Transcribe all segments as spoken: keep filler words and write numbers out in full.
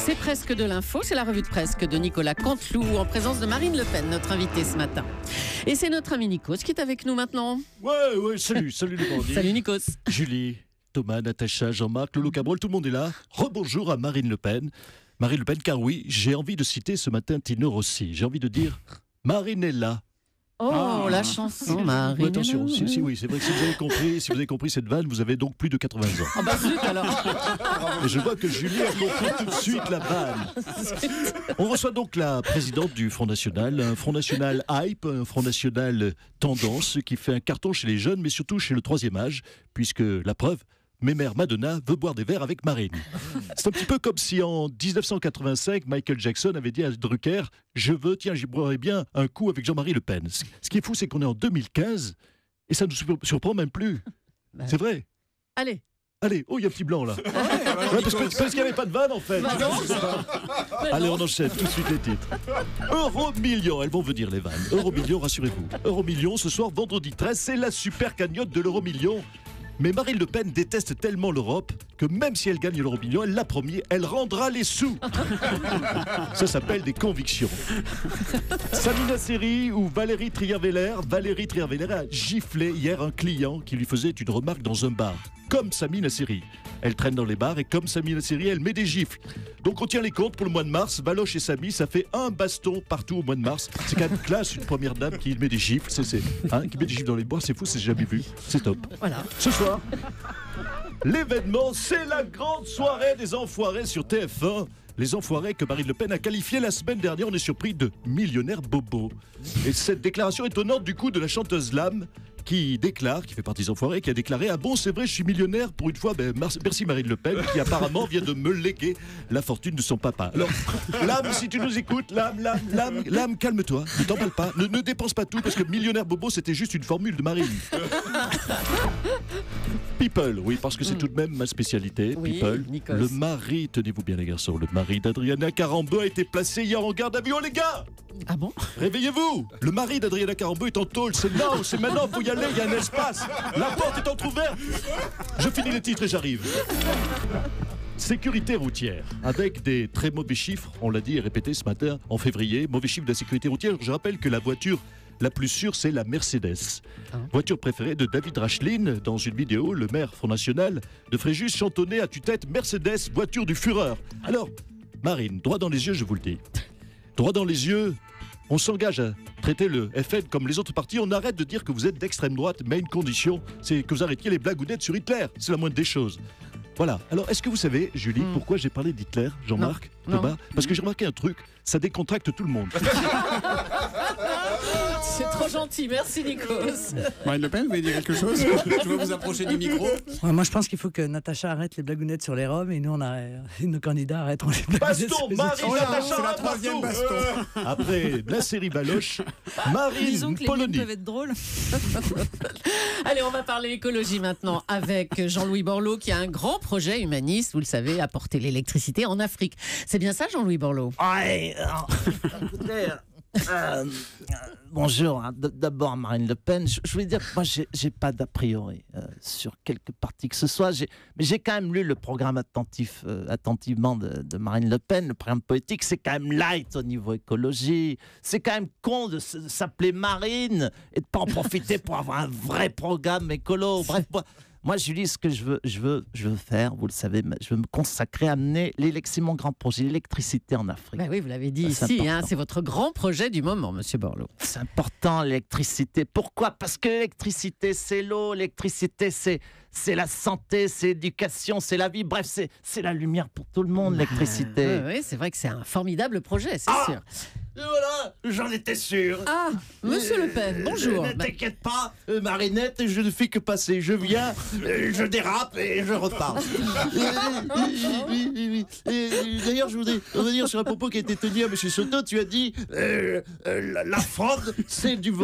C'est presque de l'info, c'est la revue de presse de Nicolas Canteloup en présence de Marine Le Pen, notre invitée ce matin. Et c'est notre ami Nikos qui est avec nous maintenant. Ouais, ouais, salut, salut les bandits. Salut Nikos. Julie, Thomas, Natacha, Jean-Marc, Lolo Cabrol, tout le monde est là. Rebonjour à Marine Le Pen. Marine Le Pen, car oui, j'ai envie de citer ce matin Tino Rossi. J'ai envie de dire Marine est là. Oh, ah. la chanson, Marine. Ouais, attention, si, si, oui, c'est vrai que si vous avez compris, si vous avez compris cette vanne, vous avez donc plus de quatre-vingts ans. Ah bah zut alors. Et je vois que Julie a compris tout de suite la vanne. On reçoit donc la présidente du Front National, un Front National hype, un Front National tendance qui fait un carton chez les jeunes, mais surtout chez le troisième âge, puisque la preuve, Mémère Madonna veut boire des verres avec Marine. C'est un petit peu comme si en dix-neuf cent quatre-vingt-cinq, Michael Jackson avait dit à Drucker « Je veux, tiens, j'y boirais bien un coup avec Jean-Marie Le Pen ». Ce qui est fou, c'est qu'on est en deux mille quinze et ça ne nous surprend même plus. Bah, c'est vrai. Allez. Allez, oh, il y a un petit blanc là. Ouais, parce que- parce qu'il n'y avait pas de vanne en fait. Bah non. Allez, on enchaîne tout de suite les titres. Euromillions, elles vont venir les vannes. Euromillions, rassurez-vous. Euromillions, ce soir, vendredi treize, c'est la super cagnotte de l'Euromillion. Mais Marine Le Pen déteste tellement l'Europe que même si elle gagne l'Euromillion, elle l'a promis, elle rendra les sous. Ça s'appelle des convictions. Samina Seri ou Valérie Trierweiler. Valérie Trierweiler a giflé hier un client qui lui faisait une remarque dans un bar. Comme Samina Seri. Elle traîne dans les bars et comme Samina Seri, elle met des gifles. Donc on tient les comptes pour le mois de mars. Valoche et Samy, ça fait un baston partout au mois de mars. C'est quand même classe, une première dame qui met des gifles. C'est, c'est, hein, qui met des gifles dans les bois, c'est fou, c'est jamais vu. C'est top. Voilà. Ce soir, l'événement, c'est la grande soirée des enfoirés sur T F un. Les enfoirés que Marine Le Pen a qualifiés la semaine dernière, on est surpris de millionnaires bobos. Et cette déclaration étonnante du coup de la chanteuse Lame, qui déclare, qui fait partie des enfoirés, qui a déclaré « Ah bon, c'est vrai, je suis millionnaire pour une fois. Ben, merci Marine Le Pen, qui apparemment vient de me léguer la fortune de son papa. » Alors, Lame, si tu nous écoutes, Lame, Lame, Lame, Lame, calme-toi, ne t'emballe pas, ne, ne dépense pas tout, parce que millionnaire bobo, c'était juste une formule de Marine. People, oui, parce que c'est tout de même ma spécialité, Oui, People. Nikos. Le mari, tenez-vous bien les garçons, le mari d'Adriana Carambeu a été placé hier en garde à vue. Oh les gars, Ah bon? réveillez-vous! Le mari d'Adriana Carambeu est en tôle, c'est non, c'est maintenant, faut y aller, il y a un espace. La porte est entrouverte. Je finis les titres et j'arrive. Sécurité routière, avec des très mauvais chiffres, on l'a dit et répété ce matin, en février, mauvais chiffres de la sécurité routière. Je rappelle que la voiture la plus sûre, c'est la Mercedes. Ah. Voiture préférée de David Rachlin. Dans une vidéo, le maire Front National de Fréjus chantonnait à tue-tête Mercedes, voiture du Führer. Alors, Marine, droit dans les yeux, je vous le dis. Droit dans les yeux, on s'engage à traiter le F N comme les autres partis. On arrête de dire que vous êtes d'extrême droite, mais à une condition, c'est que vous arrêtiez les blagounettes sur Hitler. C'est la moindre des choses. Voilà. Alors, est-ce que vous savez, Julie, Mm. pourquoi j'ai parlé d'Hitler, Jean-Marc, Non. Thomas? Parce que j'ai remarqué un truc, ça décontracte tout le monde. C'est trop gentil, merci Nikos. Marine Le Pen, vous voulez dire quelque chose? Je vais vous approcher du micro. Ouais, moi, je pense qu'il faut que Natacha arrête les blagounettes sur les Roms et nous, on arrête, nos candidats arrêteront les blagounettes Baston, sur les Marie, autres. Oh là, Natacha, c'est la un troisième partout. baston. Après la série Valoche, Disons Marine que les Polony. mimes peuvent être drôles. Allez, on va parler écologie maintenant avec Jean-Louis Borloo qui a un grand projet humaniste, vous le savez, apporter l'électricité en Afrique. C'est bien ça, Jean-Louis Borloo? Ouais, alors, écoutez, euh, euh, bonjour, hein. D- d'abord Marine Le Pen, je, je voulais dire que moi j'ai, j'ai pas d'a priori euh, sur quelque partie que ce soit, j'ai, mais j'ai quand même lu le programme attentif, euh, attentivement de, de Marine Le Pen, le programme politique, c'est quand même light au niveau écologie, c'est quand même con de, s- de s'appeler Marine et de pas en profiter pour avoir un vrai programme écolo, bref, moi, Moi, Julie, ce que je veux, je veux, je veux faire, vous le savez, je veux me consacrer à amener l'électricité, c'est mon grand projet, l'électricité en Afrique. Bah oui, vous l'avez dit C'est ici, hein, important. c'est votre grand projet du moment, Monsieur Borloo. C'est important, l'électricité. Pourquoi? Parce que l'électricité, c'est l'eau, l'électricité, c'est, c'est la santé, c'est l'éducation, c'est la vie. Bref, c'est, c'est la lumière pour tout le monde, l'électricité. Oui, c'est vrai que c'est un formidable projet, c'est Ah sûr. Et voilà, j'en étais sûr. Ah, Monsieur Le Pen, bonjour. Euh, ne Bah, t'inquiète pas, euh, Marinette, je ne fais que passer. Je viens, euh, je dérape et je repars. Euh, oui, oui, oui. Et, euh, D'ailleurs, je voudrais revenir sur un propos qui a été tenu à M. Soto. Tu as dit euh, euh, la, la fraude, c'est du vol.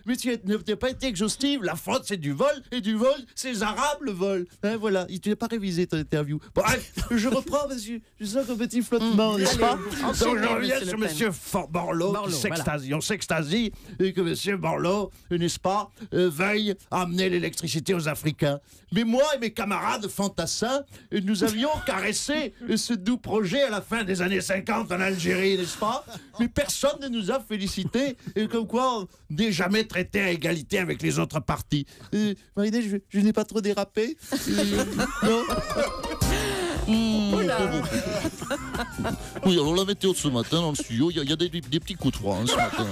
mais tu n'as pas été exhaustive. La fraude, c'est du vol, et du vol, c'est les Arabes, le vol. Hein, voilà, tu n'as pas révisé ton interview. Bref, je reprends, parce que je sens un petit flottement, Mmh, n'est-ce allez, pas? enchaînez, Donc, je reviens monsieur sur Le Pen. monsieur For- Borloo, Borloo, qui s'extasie. On s'extasie, et que monsieur Borloo, n'est-ce pas, euh, veuille amener l'électricité aux Africains. Mais moi et mes camarades fantassins, euh, nous avions caressé euh, ce doux projet à la fin des années cinquante en Algérie, n'est-ce pas? Mais personne ne nous a félicités, et comme quoi on n'est jamais traité à égalité avec les autres partis. Euh, Marinette, je, je n'ai pas trop dérapé? Euh, non. Oula. Oui, alors la météo de ce matin dans le studio, il y, a- il y a des, des petits coups de froid hein, ce matin.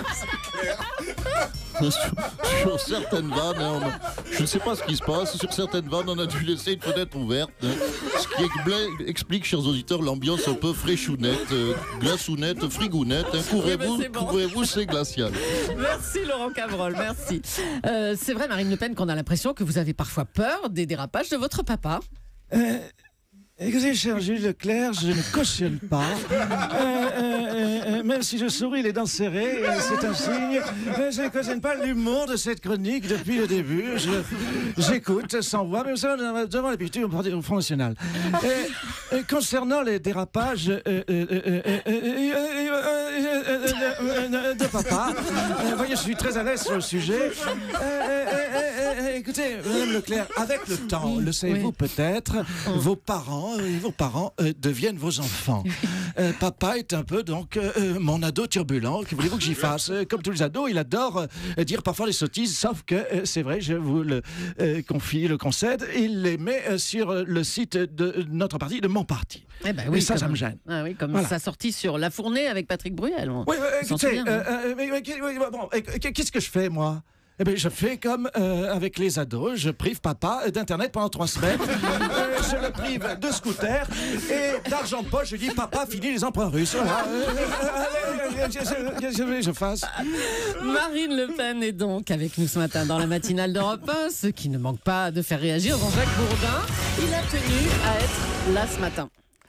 hein. sur, sur certaines vannes, hein, on- je ne sais pas ce qui se passe, sur certaines vannes, on a dû laisser une fenêtre ouverte. hein. Ce qui expla- explique, chers auditeurs, l'ambiance un peu fraîchounette, euh, glaçounette, frigounette. hein. Courez-vous, c'est bon. courez-vous, c'est glacial. Merci Laurent Cabrol, merci. Euh, c'est vrai, Marine Le Pen, qu'on a l'impression que vous avez parfois peur des dérapages de votre papa. Euh, écoutez, cher Gilles Leclerc, je ne cautionne pas. Euh, euh, euh, même si je souris les dents serrées, euh, c'est un signe. Euh, je ne cautionne pas l'humour de cette chronique depuis le début. Je- J'écoute sans voix, mais vous savez, on a devant l'habitude au Front National. Euh, euh, concernant les dérapages euh, euh, euh, euh, euh, euh, euh, euh, euh, de papa, euh, voyez, je suis très à l'aise sur le sujet. Euh, euh, euh, euh, écoutez, Madame Leclerc, avec le temps, le savez-vous Oui. peut-être, vos parents, euh, vos parents euh, deviennent vos enfants. Euh, papa est un peu donc euh, euh, mon ado turbulent. Que voulez-vous que j'y fasse? Euh, Comme tous les ados, il adore euh, dire parfois des sottises, sauf que euh, c'est vrai, je vous le euh, confie, le concède, il les met euh, sur le site de notre parti, de mon parti. Eh ben Et ça, ça comme- me gêne. Ah oui, comme Voilà. sa sortie sur La Fournée avec Patrick Bruel. on- Oui, euh, on s'en écoutez, souvient, euh, hein. euh, mais, mais, oui, bon, euh, qu'est-ce que je fais, moi? Eh bien, je fais comme euh, avec les ados, je prive papa d'Internet pendant trois semaines, Euh, je le prive de scooter et d'argent de poche, je dis papa, finis les emprunts russes. Voilà. Euh, euh, allez, je, je, je, je fasse. Marine Le Pen est donc avec nous ce matin dans la matinale d'Europe un, ce qui ne manque pas de faire réagir Jean-Jacques Bourdin. Il a tenu à être là ce matin.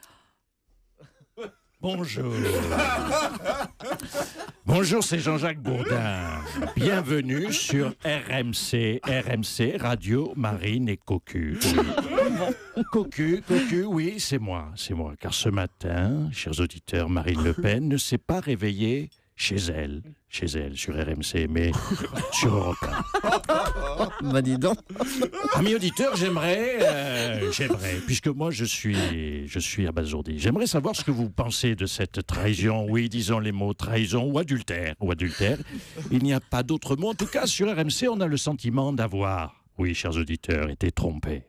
Bonjour. Bonjour, c'est Jean-Jacques Bourdin. Bienvenue sur R M C, R M C, Radio Marine et Cocu. Oui. Cocu, Cocu, oui, c'est moi, c'est moi. Car ce matin, chers auditeurs, Marine Le Pen ne s'est pas réveillée chez elle, chez elle, sur R M C, mais sur Europe un. Bah dis donc. Amis auditeurs, j'aimerais, euh, j'aimerais, puisque moi je suis, je suis abasourdi, j'aimerais savoir ce que vous pensez de cette trahison, oui, disons les mots trahison ou adultère, ou adultère. Il n'y a pas d'autre mot. En tout cas, sur R M C, on a le sentiment d'avoir, oui, chers auditeurs, été trompés.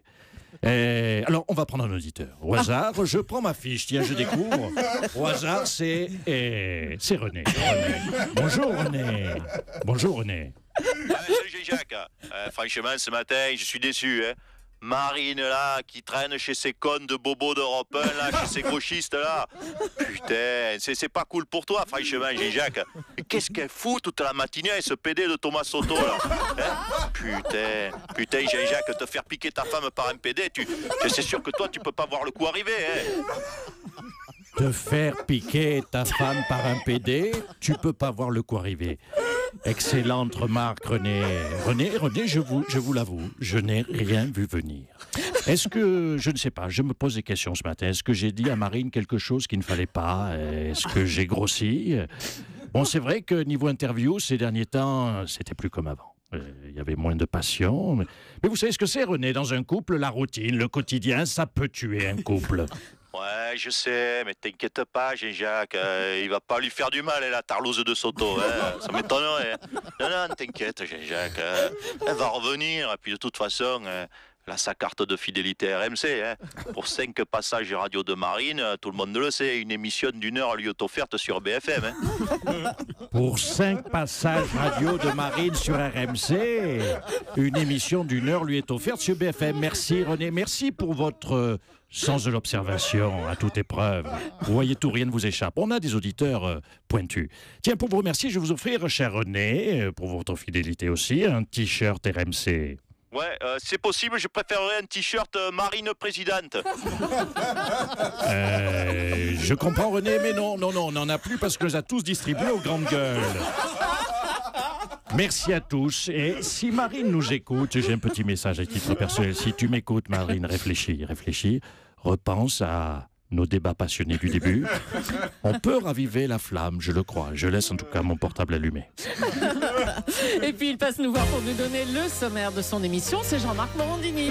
Et alors, on va prendre un auditeur. Au hasard, je prends ma fiche. Tiens, je découvre. Au hasard, c'est et c'est René. René. Bonjour René. Bonjour René. Ah, salut Jacques. Euh, franchement, ce matin, je suis déçu. Hein. Marine, là, qui traîne chez ces connes de bobos d'Europe un, là, chez ces gauchistes, là. Putain, c'est c'est pas cool pour toi, franchement, Jacques. Mais qu'est-ce qu'elle fout toute la matinée avec ce pédé de Thomas Soto, là hein. Putain, putain, Jacques, te faire piquer ta femme par un pédé, tu, c'est sûr que toi, tu peux pas voir le coup arriver, hein. Te faire piquer ta femme par un pédé, tu peux pas voir le coup arriver. Excellente remarque, René. René, René, je vous, je vous l'avoue, je n'ai rien vu venir. Est-ce que, je ne sais pas, je me pose des questions ce matin. Est-ce que j'ai dit à Marine quelque chose qu'il ne fallait pas? Est-ce que j'ai grossi? Bon, c'est vrai que niveau interview, ces derniers temps, c'était plus comme avant. Euh, Il y avait moins de passion. Mais, mais vous savez ce que c'est, René? Dans un couple, la routine, le quotidien, ça peut tuer un couple. Ouais, je sais, mais t'inquiète pas, Jean-Jacques, euh, il va pas lui faire du mal, hein, la tarlouse de Soto, hein, ça m'étonnerait. Non, non, t'inquiète, Jean-Jacques, euh, elle va revenir, et puis de toute façon, euh, elle a sa carte de fidélité R M C, hein. Pour cinq passages radio de Marine, tout le monde le sait, une émission d'une heure lui est offerte sur B F M. Hein. Pour cinq passages radio de Marine sur R M C, une émission d'une heure lui est offerte sur B F M. Merci René, merci pour votre euh, sens de l'observation à toute épreuve. Vous voyez tout, rien ne vous échappe. On a des auditeurs euh, pointus. Tiens, pour vous remercier, je vais vous offrir, cher René, euh, pour votre fidélité aussi, un t-shirt R M C. Ouais, euh, c'est possible, je préférerais un t-shirt euh, Marine présidente. Euh, je comprends René, mais non, non, non, on n'en a plus parce qu'on les a tous distribués aux grandes gueules. Merci à tous. Et si Marine nous écoute, j'ai un petit message à titre personnel. Si tu m'écoutes, Marine, réfléchis, réfléchis. Repense à nos débats passionnés du début. On peut raviver la flamme, je le crois. Je laisse en tout cas mon portable allumé. Et puis il passe nous voir pour nous donner le sommaire de son émission. C'est Jean-Marc Morandini.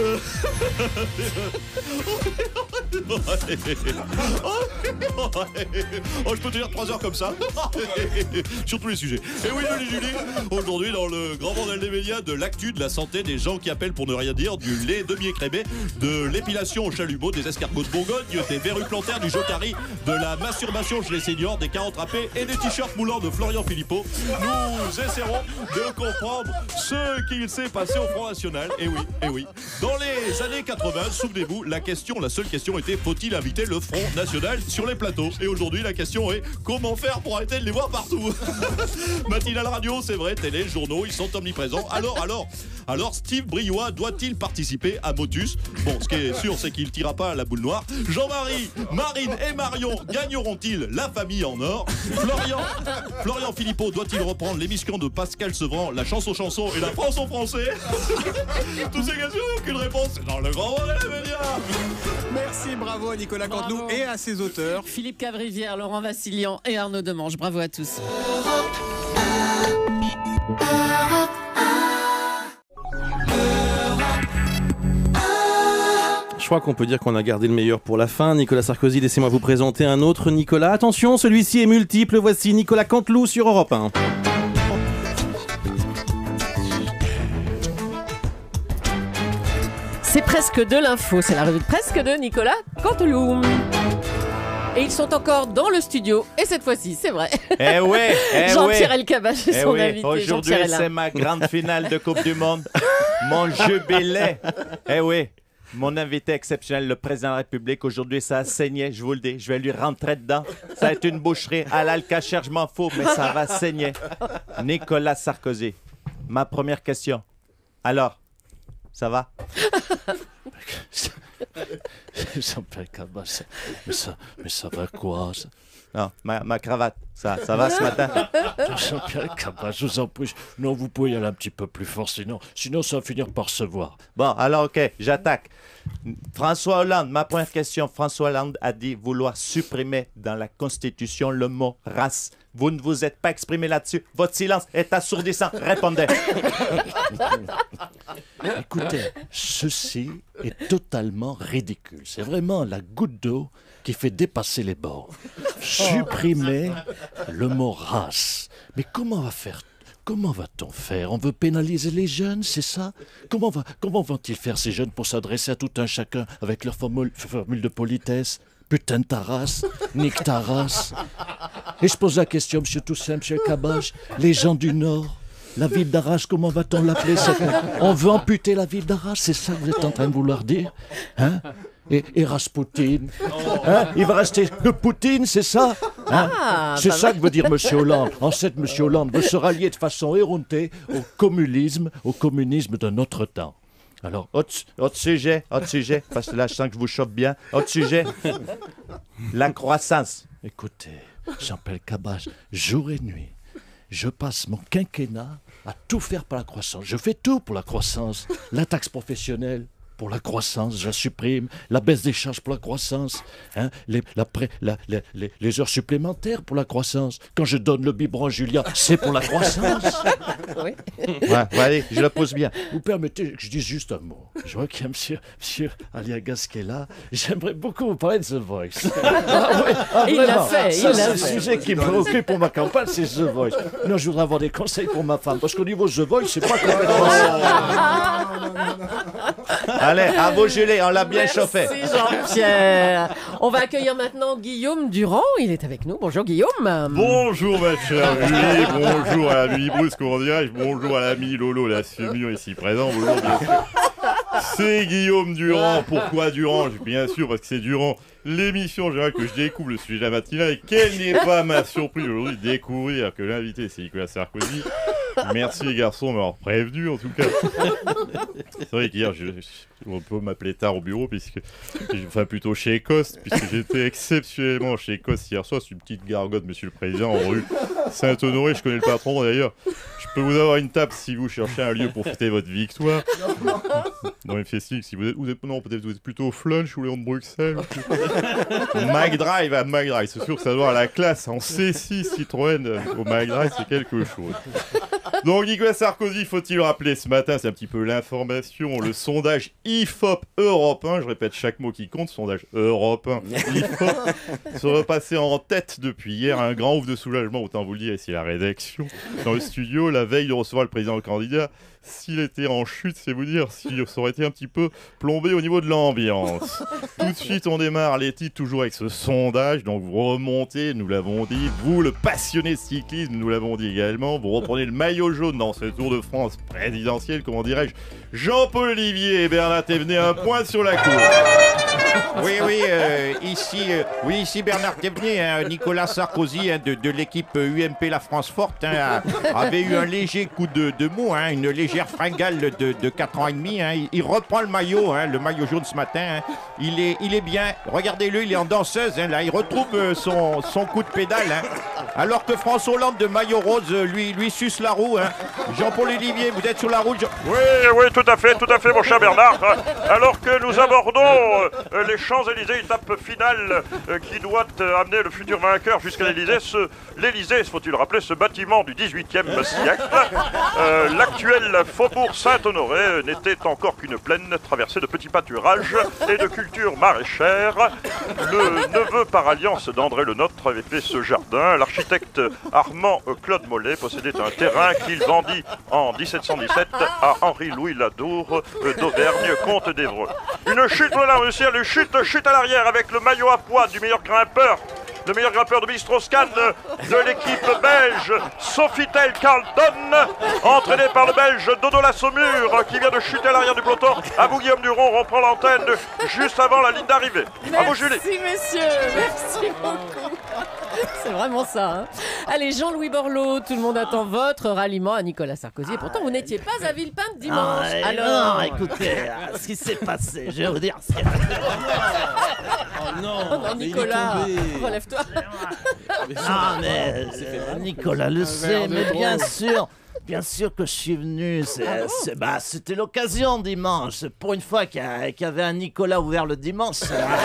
Oh, je peux tenir trois heures comme ça. Sur tous les sujets. Et oui, Julie, Julie, aujourd'hui, dans le grand bordel des médias, de l'actu, de la santé, des gens qui appellent pour ne rien dire, du lait demi-écrémé, de l'épilation au chalumeau, des escargots de Bourgogne, des verrues plantaires, du jocari, de la masturbation chez les seniors, des carottes râpées et des t-shirts moulants de Florian Philippot. Nous essaierons de comprendre ce qu'il s'est passé au Front National. Et oui, et oui. Dans les années quatre-vingts, souvenez-vous, la question, la seule question était: faut-il inviter le Front National sur les plateaux? Et aujourd'hui, la question est: comment faire pour arrêter de les voir partout? Matinale radio, c'est vrai, télé, journaux, ils sont omniprésents. Alors, alors, alors, Steve Briouat doit-il participer à Motus? Bon, ce qui est sûr, c'est qu'il ne tirera pas à la boule noire. Jean-Marie, Marine et Marion gagneront-ils la famille en or? Florian, Florian Philippot doit-il reprendre l'émission de Pascal Sevran, la chanson chanson et la France en français? Toutes ces questions, aucune réponse, c'est dans le grand bordel des médias. Merci, bravo à Nicolas Bravo. Canteloup et à ses auteurs. Philippe Cavrivière, Laurent Vassilian et Arnaud Demange. Bravo à tous. Je crois qu'on peut dire qu'on a gardé le meilleur pour la fin. Nicolas Sarkozy, laissez-moi vous présenter un autre Nicolas. Attention, celui-ci est multiple. Voici Nicolas Canteloup sur Europe un. C'est presque de l'info. C'est la revue de presque de Nicolas Canteloup. Et ils sont encore dans le studio. Et cette fois-ci, c'est vrai. Eh oui, eh Jean-Pierre oui. Elkabbach est Eh son oui. invité. Aujourd'hui, Jean-Pierre est là. c'est ma grande finale de Coupe du Monde. Mon jubilé. Eh oui. Mon invité exceptionnel, le président de la République, aujourd'hui, ça a saigné, je vous le dis. Je vais lui rentrer dedans. Ça va être une boucherie. À l'Alcacher, je m'en fous, mais ça va saigner. Nicolas Sarkozy, ma première question. Alors, ça va? Jean-Pierre Elkabbach, mais ça, mais ça va quoi ça? Non, ma, ma cravate, ça, ça va ce matin? Jean-Pierre Elkabbach, je vous en prie. Non, vous pouvez y aller un petit peu plus fort, sinon, sinon ça va finir par se voir. Bon, alors, OK, j'attaque. François Hollande, ma première question. François Hollande a dit vouloir supprimer dans la Constitution le mot race. Vous ne vous êtes pas exprimé là-dessus. Votre silence est assourdissant. Répondez. Écoutez, ceci est totalement ridicule. C'est vraiment la goutte d'eau qui fait dépasser les bords. Supprimer le mot race. Mais comment on va faire? Comment va-t-on faire? On veut pénaliser les jeunes, c'est ça? Comment, va, comment vont-ils faire ces jeunes pour s'adresser à tout un chacun avec leur formule, formule de politesse? Putain de ta race, nique ta race. Et je pose la question, monsieur Toussaint, monsieur Elkabbach, les gens du Nord, la ville d'Arras, comment va-t-on l'appeler? On veut amputer la ville d'Arras, c'est ça que vous êtes en train de vouloir dire? Hein? Et, et Raspoutine, hein? Il va rester que Poutine, c'est ça, hein? Ah, C'est pas ça mal. que veut dire M. Hollande. En fait, M. Hollande veut se rallier de façon éhontée au communisme, au communisme de notre temps. Alors, autre, autre sujet, autre sujet, parce que là, je sens que je vous chope bien. Autre sujet, la croissance. Écoutez, Jean-Pierre Elkabbach, jour et nuit, je passe mon quinquennat à tout faire pour la croissance. Je fais tout pour la croissance. La taxe professionnelle, pour la croissance, je la supprime. La baisse des charges pour la croissance. Hein, les, la pré- la- les, les- les heures supplémentaires pour la croissance. Quand je donne le biberon à Julien, c'est pour la croissance. Oui. Ouais, ouais, allez, je le pose bien. Vous permettez que je dise juste un mot. Je vois qu'il y a monsieur, monsieur Aliagas qui est là. J'aimerais beaucoup vous parler de The Voice. Ah, ouais, ah, Il l'a vraiment. fait, Ça, il l'a c'est le fait. sujet qui me préoccupe pour ma campagne, c'est The Voice. Non, je voudrais avoir des conseils pour ma femme. Parce qu'au niveau The Voice, c'est pas complètement ça. Allez, à vous, Julie, on l'a bien Merci chauffé. Jean-Pierre. On va accueillir maintenant Guillaume Durand. Il est avec nous. Bonjour Guillaume. Bonjour ma chère Julie, bonjour à l'ami Bruce, comment dirais-je, bonjour à l'ami Lolo, la Semion ici présent, bonjour bien sûr. C'est Guillaume Durand, pourquoi Durand? Bien sûr parce que c'est Durand, l'émission en général que je découvre le sujet de la matinale et quelle n'est pas ma surprise aujourd'hui de découvrir que l'invité c'est Nicolas Sarkozy. Merci les garçons de m'avoir prévenu en tout cas. C'est vrai qu'hier, je, je, on peut m'appeler tard au bureau, puisque, enfin plutôt chez Écosse, puisque j'étais exceptionnellement chez Écosse hier soir. C'est une petite gargote, monsieur le président, en rue Saint-Honoré. Je connais le patron d'ailleurs. Je peux vous avoir une table si vous cherchez un lieu pour fêter votre victoire. Dans les festivités, si vous êtes, vous êtes non, peut-être vous êtes plutôt au Flunch ou Léon de Bruxelles. McDrive à McDrive, c'est sûr que ça doit avoir la classe en C six Citroën au McDrive, c'est quelque chose. Donc Nicolas Sarkozy, faut-il rappeler ce matin, c'est un petit peu l'information, le sondage I F O P Europe un, je répète chaque mot qui compte, sondage Europe un, I F O P, se repassait en tête depuis hier, un grand ouf de soulagement, autant vous le dire, ici la rédaction, dans le studio, la veille de recevoir le président candidat. S'il était en chute, c'est vous dire, s'il aurait été un petit peu plombé au niveau de l'ambiance. Tout de suite, on démarre les titres toujours avec ce sondage. Donc vous remontez, nous l'avons dit. Vous, le passionné de cyclisme, nous l'avons dit également. Vous reprenez le maillot jaune dans ce Tour de France présidentiel, comment dirais-je. Jean-Paul Olivier et Bernard Thévenet, un point sur la course. Oui, oui, euh, ici, euh, oui, ici Bernard Thévenet, hein, Nicolas Sarkozy hein, de, de l'équipe U M P La France Forte hein, a, avait eu un léger coup de, de mou, hein, une légère fringale de, de quatre ans et demi. Hein. Il, il reprend le maillot, hein, le maillot jaune ce matin. Hein. Il, est, il est bien. Regardez-le, il est en danseuse. Hein, là, il retrouve euh, son, son coup de pédale. Hein. Alors que François Hollande de maillot rose lui, lui suce la roue. Hein. Jean-Paul Olivier, vous êtes sur la roue. Jean... Oui, oui, tout à fait, tout à fait, mon cher Bernard. Alors que nous abordons euh, les Champs-Élysées, étape finale euh, qui doit euh, amener le futur vainqueur jusqu'à l'Élysée. Ce, L'Élysée, faut-il rappeler, ce bâtiment du dix-huitième siècle, euh, l'actuel faubourg Saint-Honoré n'était encore qu'une plaine traversée de petits pâturages et de cultures maraîchères. Le neveu par alliance d'André Le Nôtre avait fait ce jardin. L'architecte Armand Claude Mollet possédait un terrain qu'il vendit en dix-sept cent dix-sept à Henri-Louis Ladour d'Auvergne, comte d'Évreux. Une chute dans la Russie, une chute, chute à l'arrière avec le maillot à poids du meilleur grimpeur. Le meilleur grimpeur de Bistro-Scan de l'équipe belge, Sofitel Carlton, entraîné par le belge Dodo La Saumure, qui vient de chuter à l'arrière du peloton. À vous, Guillaume Duron, reprend l'antenne juste avant la ligne d'arrivée. À vous, Julie. Merci, messieurs. Merci beaucoup. C'est vraiment ça. Hein. Allez, Jean-Louis Borloo, tout le monde attend votre ralliement à Nicolas Sarkozy. Et pourtant, vous n'étiez pas à Villepinte dimanche. Ah, Alors, non, écoutez, ce qui s'est passé, je vais vous dire. C'est... Oh non, oh non Nicolas, relève-toi. Ah, mais euh, Nicolas le sait, mais bien sûr. Bien sûr que je suis venu, c'est, ah bon c'est, bah, c'était l'occasion dimanche. Pour une fois qu'il y, qu'il y avait un Nicolas ouvert le dimanche.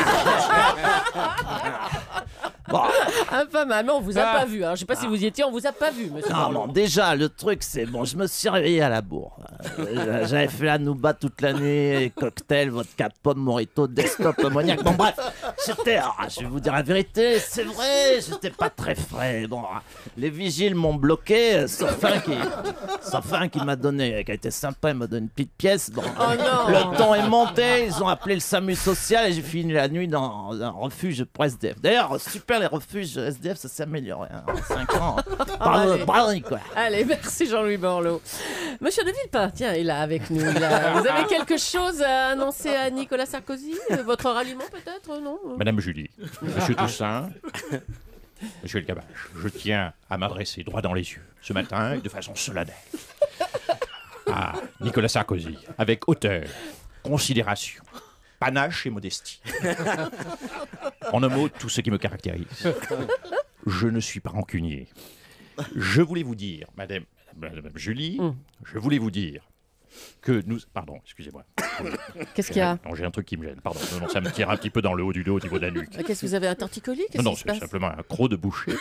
Bon. Ah, pas mal, mais on vous a ah. pas vu. Hein. Je sais pas ah. si vous y étiez, on vous a pas vu, monsieur. Non, non, déjà, le truc, c'est bon, je me suis réveillé à la bourre. Euh, j'avais fait la nouba toute l'année, cocktail, vodka, pomme, morito, desktop, ammoniac. Bon, bref, c'était, ah, je vais vous dire la vérité, c'est vrai, j'étais pas très frais. Bon, les vigiles m'ont bloqué, sauf un qui, sauf un qui m'a donné, qui a été sympa, il m'a donné une petite pièce. Bon, oh non. Le ton est monté, ils ont appelé le SAMU social et j'ai fini la nuit dans un refuge pour S D F. D'ailleurs, super, les refuges S D F, ça s'est amélioré hein, en cinq ans. Bravo, allez. bravo, Nicolas. Allez, merci Jean-Louis Borloo. Monsieur de Villepin, tiens, il est là avec nous. Là. Vous avez quelque chose à annoncer à Nicolas Sarkozy? Votre ralliement peut-être, non? Madame Julie, Monsieur Toussaint, Monsieur El Kabbach, je tiens à m'adresser droit dans les yeux, ce matin, et de façon solennelle, à Nicolas Sarkozy, avec hauteur, considération, panache et modestie. En un mot, tout ce qui me caractérise. Je ne suis pas rancunier. Je voulais vous dire, madame, madame Julie, mm. je voulais vous dire que nous... Pardon, excusez-moi. Qu'est-ce qu'il y a? Non, j'ai un truc qui me gêne, pardon. Non, non, ça me tire un petit peu dans le haut du dos, au niveau de la nuque. Qu'est-ce que vous avez, un torticolis? Non, non, c'est simplement un croc de boucher.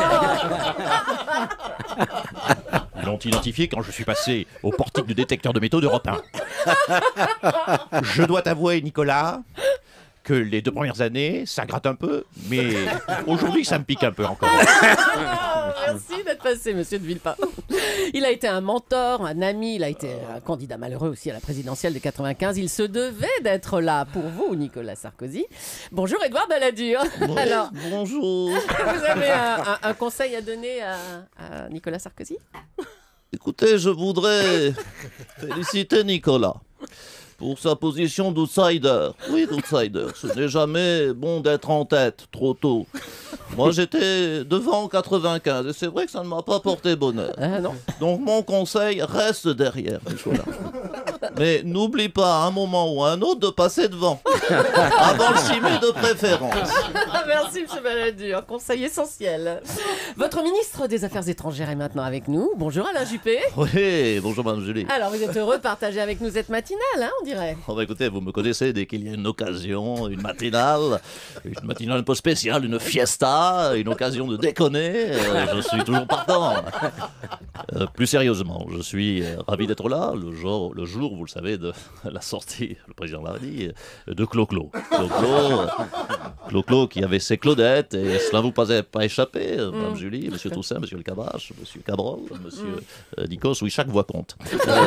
Ils l'ont identifié quand je suis passé au portique de détecteur de métaux d'Europe un. Je dois t'avouer, Nicolas, que les deux premières années, ça gratte un peu, mais aujourd'hui, ça me pique un peu encore. Merci d'être passé, monsieur de Villepin. Il a été un mentor, un ami, il a été un candidat malheureux aussi à la présidentielle de quatre-vingt-quinze. Il se devait d'être là pour vous, Nicolas Sarkozy. Bonjour, Édouard Balladur. Bon, Alors, bonjour. Vous avez un, un, un conseil à donner à, à Nicolas Sarkozy? Écoutez, je voudrais féliciter Nicolas pour sa position d'outsider. Oui, d'outsider. Ce n'est jamais bon d'être en tête trop tôt. Moi, j'étais devant en quatre-vingt-quinze et c'est vrai que ça ne m'a pas porté bonheur. Ah non. Donc, mon conseil, reste derrière, Nicolas. Mais n'oublie pas à un moment ou à un autre de passer devant. Avant le ciné de préférence. Merci, M. Balladur. Conseil essentiel. Votre ministre des Affaires étrangères est maintenant avec nous. Bonjour Alain Juppé. Oui, bonjour Madame Julie. Alors, vous êtes heureux de partager avec nous cette matinale, hein, on dirait. Oh bah écoutez, vous me connaissez, dès qu'il y a une occasion, une matinale, une matinale un peu spéciale, une fiesta, une occasion de déconner, euh, je suis toujours partant. Euh, plus sérieusement, je suis euh, ravi d'être là, le jour, le jour, vous le savez, de la sortie, le président l'a dit, euh, de Clo-Clo. Clo-Clo, euh, Clo-Clo qui avait ses Claudettes, et cela vous pas, pas échappé, euh, Mme Mm. Julie, Monsieur Toussaint, Monsieur Le Cabache, Monsieur Cabrol, Monsieur Mm. euh, Nikos, oui, chaque voix compte. Euh,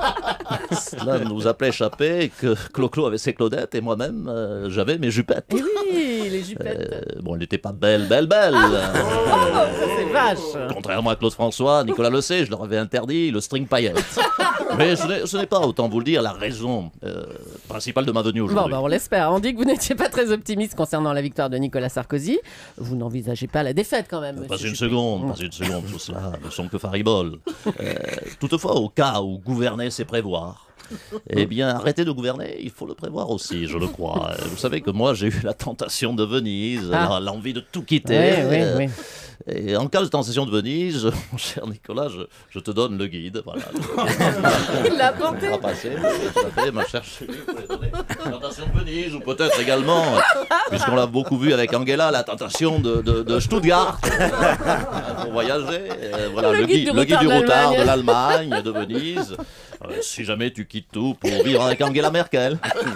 cela ne nous a pas échappé que Clo-Clo avait ses Claudettes, et moi-même, euh, j'avais mes jupettes. Eh oui, les jupettes. Euh, bon, elle n'était pas belle, belle, belle. Oh, ça c'est vache. Contrairement à Claude François, Nicolas le sait, je leur avais interdit le string paillette. Mais ce n'est- ce n'est pas, autant vous le dire, la raison euh, principale de ma venue Bon, aujourd'hui. bah, on l'espère. On dit que vous n'étiez pas très optimiste concernant la victoire de Nicolas Sarkozy. Vous n'envisagez pas la défaite quand même, Pas monsieur une Juppé. seconde, Mm. pas une seconde, tout cela ne sont que fariboles. Euh, toutefois, au cas où gouverner, c'est prévoir, eh bien, arrêter de gouverner, il faut le prévoir aussi, je le crois. Euh, Vous savez que moi, j'ai eu la tentation de Venise, Ah. la- l'envie de tout quitter. Oui, oui, Euh, oui. Et en cas de tentation de Venise, mon cher Nicolas, je, je te donne le guide. Voilà. Il l'a apporté. On va passer, oui, tout à fait, ma chère chérie, vous pouvez donner. Tentation de Venise, ou peut-être également, euh, puisqu'on l'a beaucoup vu avec Angela, la tentation de, de, de Stuttgart, pour voyager. Euh, voilà, Le le, guide guide, du le guide routard du de routard de l'Allemagne. l'Allemagne, de Venise. Euh, si jamais tu quittes tout pour vivre avec Angela Merkel.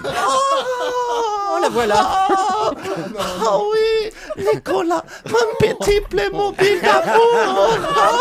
Oh, la voilà. Ah oui, Nicolas, mon petit Playmobil d'amour.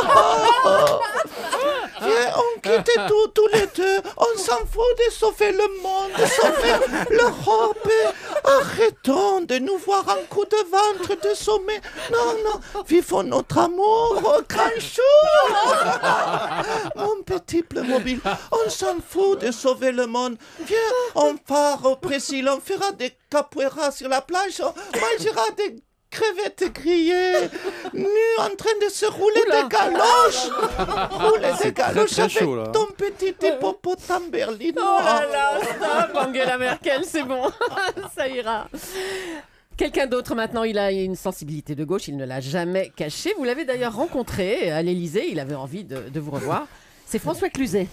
Viens, on quitte tout, tous les deux. On s'en fout de sauver le monde, de sauver l'Europe. Arrêtons de nous voir en coup de ventre, de sommet. Non, non, vivons notre amour au grand jour. Mon petit Playmobil, on s'en fout de sauver le monde. Viens, on part au Brésil, on fera des capoeiras sur la plage, on mangera des crevettes grillées, nus en train de se rouler Oula. des galoches. Rouler des galoches très avec chaud, là. ton petit hippopotame berlinois. Oh là là, stop, Angela Merkel, c'est bon, ça ira. Quelqu'un d'autre maintenant, il a une sensibilité de gauche, il ne l'a jamais caché. Vous l'avez d'ailleurs rencontré à l'Élysée, il avait envie de, de vous revoir. C'est François Cluzet.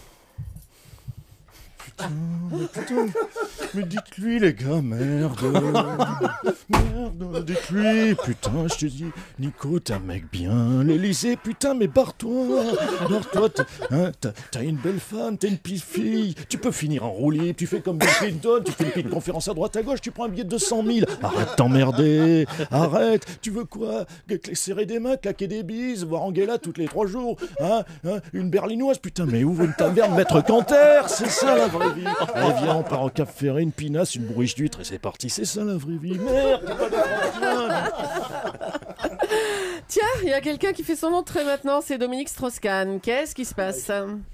Mais putain, mais dites-lui les gars, merde. Merde, dites-lui, putain, je te dis, Nico, t'es un mec bien, l'Élysée, putain, mais barre-toi, barre-toi, t'as hein, t'as- t'as une belle femme, t'es une petite fille, tu peux finir en roue libre, tu fais comme Bill Clinton, tu fais une conférence à droite à gauche, tu prends un billet de deux cent mille, arrête de t'emmerder, arrête, tu veux quoi, serrer des mains, claquer des bises, voir Angela toutes les trois jours, hein, hein, une berlinoise, putain, mais ouvre une taverne, maître Canter, c'est ça la vraie vie. Allez, viens, on part en Cap Ferré, une pinasse, une bourriche d'huître et c'est parti. C'est ça la vraie vie. Merde, t'es pas d'accord. Tiens, il y a quelqu'un qui fait son entrée maintenant, c'est Dominique Strauss-Kahn. Qu'est-ce qui se passe?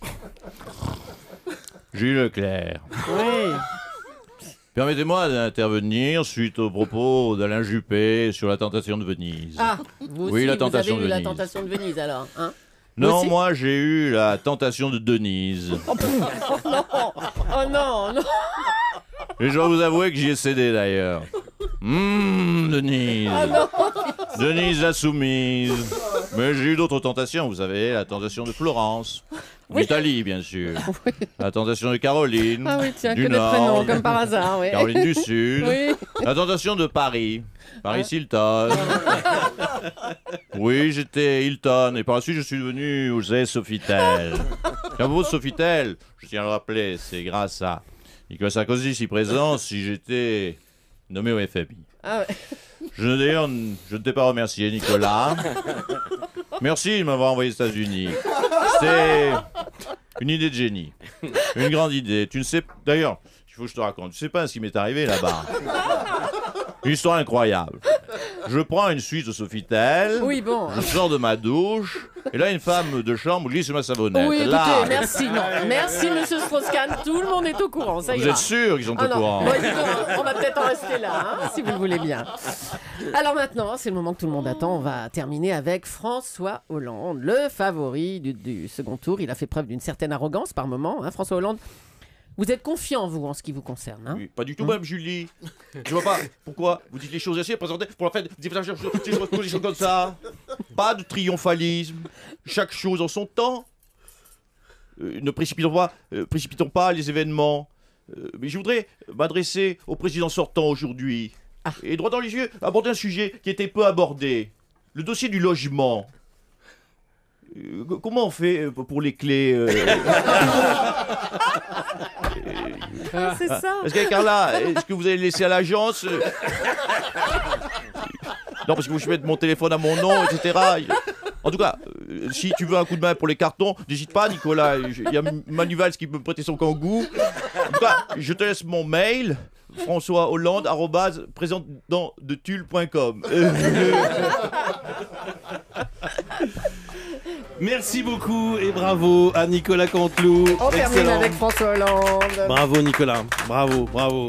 Jules Leclerc. Oui. Permettez-moi d'intervenir suite aux propos d'Alain Juppé sur la tentation de Venise. Ah, vous aussi, Oui, la vous tentation avez de eu la Venise. tentation de Venise alors, hein? Non, aussi moi j'ai eu la tentation de Denise. Oh non, oh non, non. Et je dois vous avouer que j'y ai cédé d'ailleurs. Hum, Denise. Ah non. Denise la soumise. Mais j'ai eu d'autres tentations, vous savez, la tentation de Florence. Oui. D'Italie, bien sûr. La tentation de Caroline. Ah oui, tiens, du que des Nord. prénoms, comme par hasard, oui. Caroline du Sud. Oui. La tentation de Paris. Paris Hilton. Oui, j'étais Hilton. Et par la suite, je suis devenu, vous savez, Sofitel. Et à propos de Sofitel, je tiens à le rappeler, c'est grâce à Nicolas Sarkozy, ici présent, si j'étais nommé au F M I. Ah ouais. Je d'ailleurs, je ne t'ai pas remercié, Nicolas. Merci de m'avoir envoyé aux États-Unis. C'était une idée de génie. Une grande idée. Tu ne sais. D'ailleurs, il faut que je te raconte. Tu sais pas ce qui m'est arrivé là-bas. Une histoire incroyable. Je prends une Suisse de Sofitel. Oui, bon. Je sors de ma douche. Et là, une femme de chambre glisse ma savonnette. Oui, écoutez, là. merci, non. Merci, monsieur Strauss-Kahn. Tout le monde est au courant, ça Vous ira. êtes sûr qu'ils sont Ah au non. courant? Bon, écoutez, on, on va peut-être en rester là, hein, si vous le voulez bien. Alors maintenant, c'est le moment que tout le monde attend. On va terminer avec François Hollande, le favori du, du second tour. Il a fait preuve d'une certaine arrogance par moment. Hein, François Hollande, vous êtes confiant, vous, en ce qui vous concerne, hein? Oui, pas du tout, même Julie. Je vois pas pourquoi vous dites les choses ainsi, présentez pour la fête, vous dites des choses comme ça. Pas de triomphalisme. Chaque chose en son temps. Euh, ne précipitons pas, euh, précipitons pas les événements. Euh, mais je voudrais m'adresser au président sortant aujourd'hui. Ah. Et droit dans les yeux, aborder un sujet qui était peu abordé. Le dossier du logement. Euh, comment on fait pour les clés euh... C'est ça. Parce que Carla, est-ce que vous allez laisser à l'agence? Non, parce que vous je mettre mon téléphone à mon nom, et cetera. En tout cas, euh, si tu veux un coup de main pour les cartons, n'hésite pas, Nicolas. Il y a Manuvals qui peut me prêter son kangou. En tout cas, je te laisse mon mail. François Hollande, arrobase, président de tulle point com. Merci beaucoup et bravo à Nicolas Canteloup. On termine Excellent. avec François Hollande. Bravo Nicolas, bravo, bravo.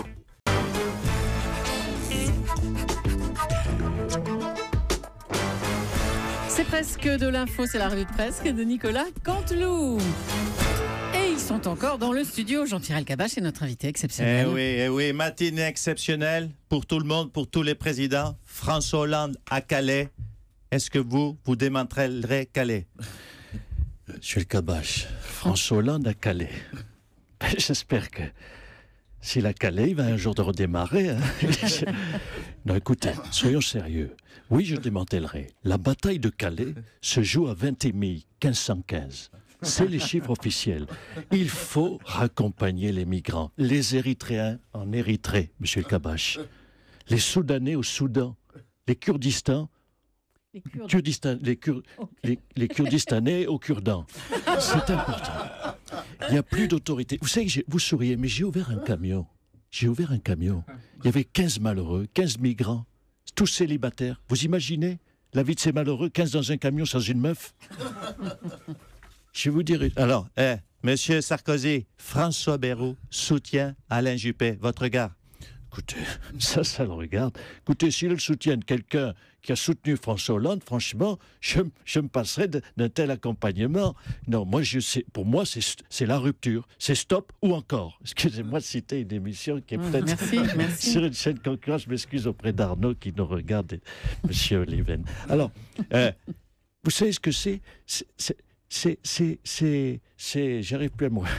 C'est presque de l'info, c'est la revue de presse de Nicolas Canteloup. Et ils sont encore dans le studio. Jean-Pierre Elkabbach est notre invité exceptionnel. Eh oui, eh oui, matinée exceptionnelle pour tout le monde, pour tous les présidents. François Hollande à Calais. Est-ce que vous, vous démontrerez Calais? Monsieur Elkabbach, François Hollande à Calais. Ben, j'espère que s'il a Calais, il va un jour de redémarrer. Hein. Non, écoutez, soyons sérieux. Oui, je démantèlerai. La bataille de Calais se joue à vingt et un mai quinze cent quinze. C'est les chiffres officiels. Il faut raccompagner les migrants. Les Érythréens en Érythrée, monsieur Elkabbach. Les Soudanais au Soudan. Les Kurdistans Les Kurdes. Kurdistan, les, Kur- les, les Kurdistanais au Kurdan. C'est important. Il n'y a plus d'autorité. Vous savez, j'ai- vous souriez, mais j'ai ouvert un camion. J'ai ouvert un camion. Il y avait quinze malheureux, quinze migrants, tous célibataires. Vous imaginez la vie de ces malheureux, quinze dans un camion sans une meuf? Je vais vous dire... Alors, eh, monsieur Sarkozy, François Bayrou soutient Alain Juppé. Votre regard? Écoutez, ça, ça le regarde. Écoutez, s'il le soutient de quelqu'un qui a soutenu François Hollande, franchement, je, je me passerais de- d'un tel accompagnement. Non, moi, je sais, pour moi, c'est c'est la rupture. C'est stop ou encore. Excusez-moi de citer une émission qui est Mmh, peut-être merci, merci. sur une chaîne concurrente. Je m'excuse auprès d'Arnaud qui nous regarde, et monsieur Oliven. Alors, euh, vous savez ce que c'est? C'est- c'est- C'est, c'est, c'est, c'est, j'arrive plus à moi.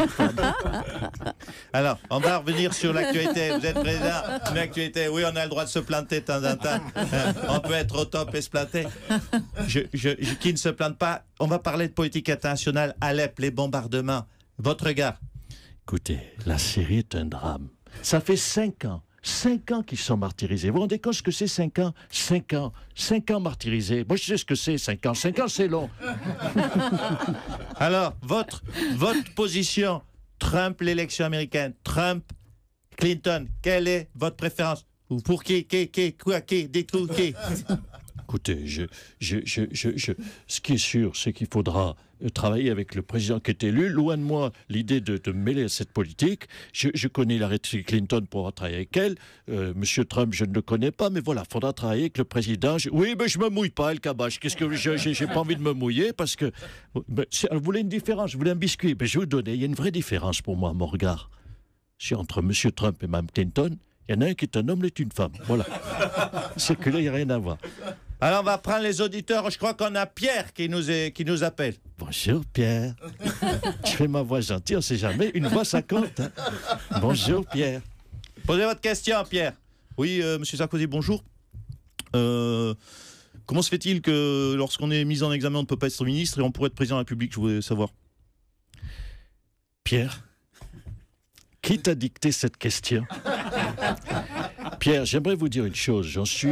Alors, on va revenir sur l'actualité. Vous êtes président d'une actualité. Oui, on a le droit de se planter de temps en temps. Euh, on peut être au top et se planter. Je, je, je- qui ne se plante pas. On va parler de politique internationale. Alep, les bombardements. Votre regard? Écoutez, la Syrie est un drame. Ça fait cinq ans. Cinq ans qu'ils sont martyrisés. Vous vous rendez compte ce que c'est cinq ans? Cinq ans. Cinq ans martyrisés. Moi, je sais ce que c'est, cinq ans. Cinq ans, c'est long. Alors, votre, votre position, Trump, l'élection américaine, Trump, Clinton, quelle est votre préférence? Ou pour qui, qui, qui, quoi, qui, des tout, qui? Écoutez, je, je, je, je, je- ce qui est sûr, c'est qu'il faudra euh, travailler avec le président qui est élu. Loin de moi l'idée de, de me mêler à cette politique. Je, je connais la Clinton pour avoir travaillé avec elle. Euh, Monsieur Trump, je ne le connais pas, mais voilà, il faudra travailler avec le président. Je- oui, mais je me mouille pas, Elkabbach. Qu'est-ce que je j'ai j'ai pas envie de me mouiller parce que ben, c'est- vous voulez une différence, vous voulez un biscuit. Ben, je vais vous donner. Il y a une vraie différence pour moi, à mon regard. C'est entre Monsieur Trump et Mme Clinton. Il y en a un qui est un homme, l'autre une femme. Voilà. C'est que là, il n'y a rien à voir. Alors, on va prendre les auditeurs. Je crois qu'on a Pierre qui nous, est, qui nous appelle. Bonjour Pierre. Je fais ma voix gentille, on ne sait jamais. Une voix, ça compte. Hein. Bonjour Pierre. Posez votre question, Pierre. Oui, euh, monsieur Sarkozy, bonjour. Euh, comment se fait-il que lorsqu'on est mis en examen, on ne peut pas être ministre et on pourrait être président de la République? Je voulais savoir. Pierre, qui t'a dicté cette question? Pierre, j'aimerais vous dire une chose. J'en suis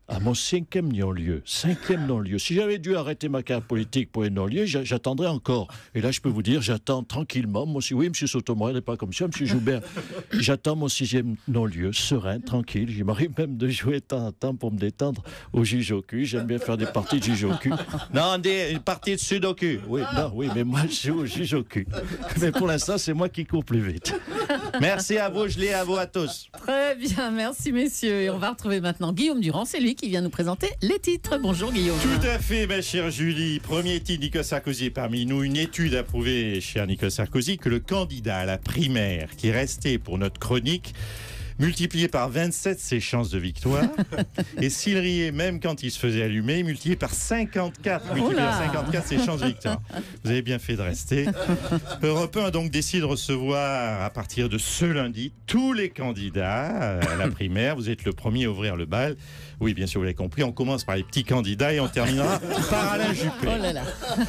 à mon cinquième non-lieu. Cinquième non-lieu. Si j'avais dû arrêter ma carrière politique pour un non-lieu, j'a- j'attendrais encore. Et là, je peux vous dire, j'attends tranquillement. Moi aussi, oui, M. Sotomayor n'est pas comme ça, M. Joubert. J'attends mon sixième non-lieu, serein, tranquille. Il m'arrive même de jouer de temps en temps pour me détendre au juge au cul. J'aime bien faire des parties de juge au cul. Non, des, une partie de sudoku. Oui, non, oui, mais moi, je joue au juge au cul. Mais pour l'instant, c'est moi qui cours plus vite. Merci à vous, je l'ai à vous à tous. Très bien, merci messieurs. Et on va retrouver maintenant Guillaume Durand, c'est lui qui vient nous présenter les titres. Bonjour Guillaume. Tout à fait, ma chère Julie. Premier titre, Nicolas Sarkozy est parmi nous. Une étude a prouvé, cher Nicolas Sarkozy, que le candidat à la primaire qui est resté pour notre chronique multiplié par vingt-sept ses chances de victoire. Et s'il riait même quand il se faisait allumer, multiplié par cinquante-quatre, multiplié par cinquante-quatre ses chances de victoire. Vous avez bien fait de rester. Europe un a donc décidé de recevoir à partir de ce lundi tous les candidats à la primaire. Vous êtes le premier à ouvrir le bal. Oui, bien sûr, vous l'avez compris. On commence par les petits candidats et on terminera par Alain Juppé. Oh là là.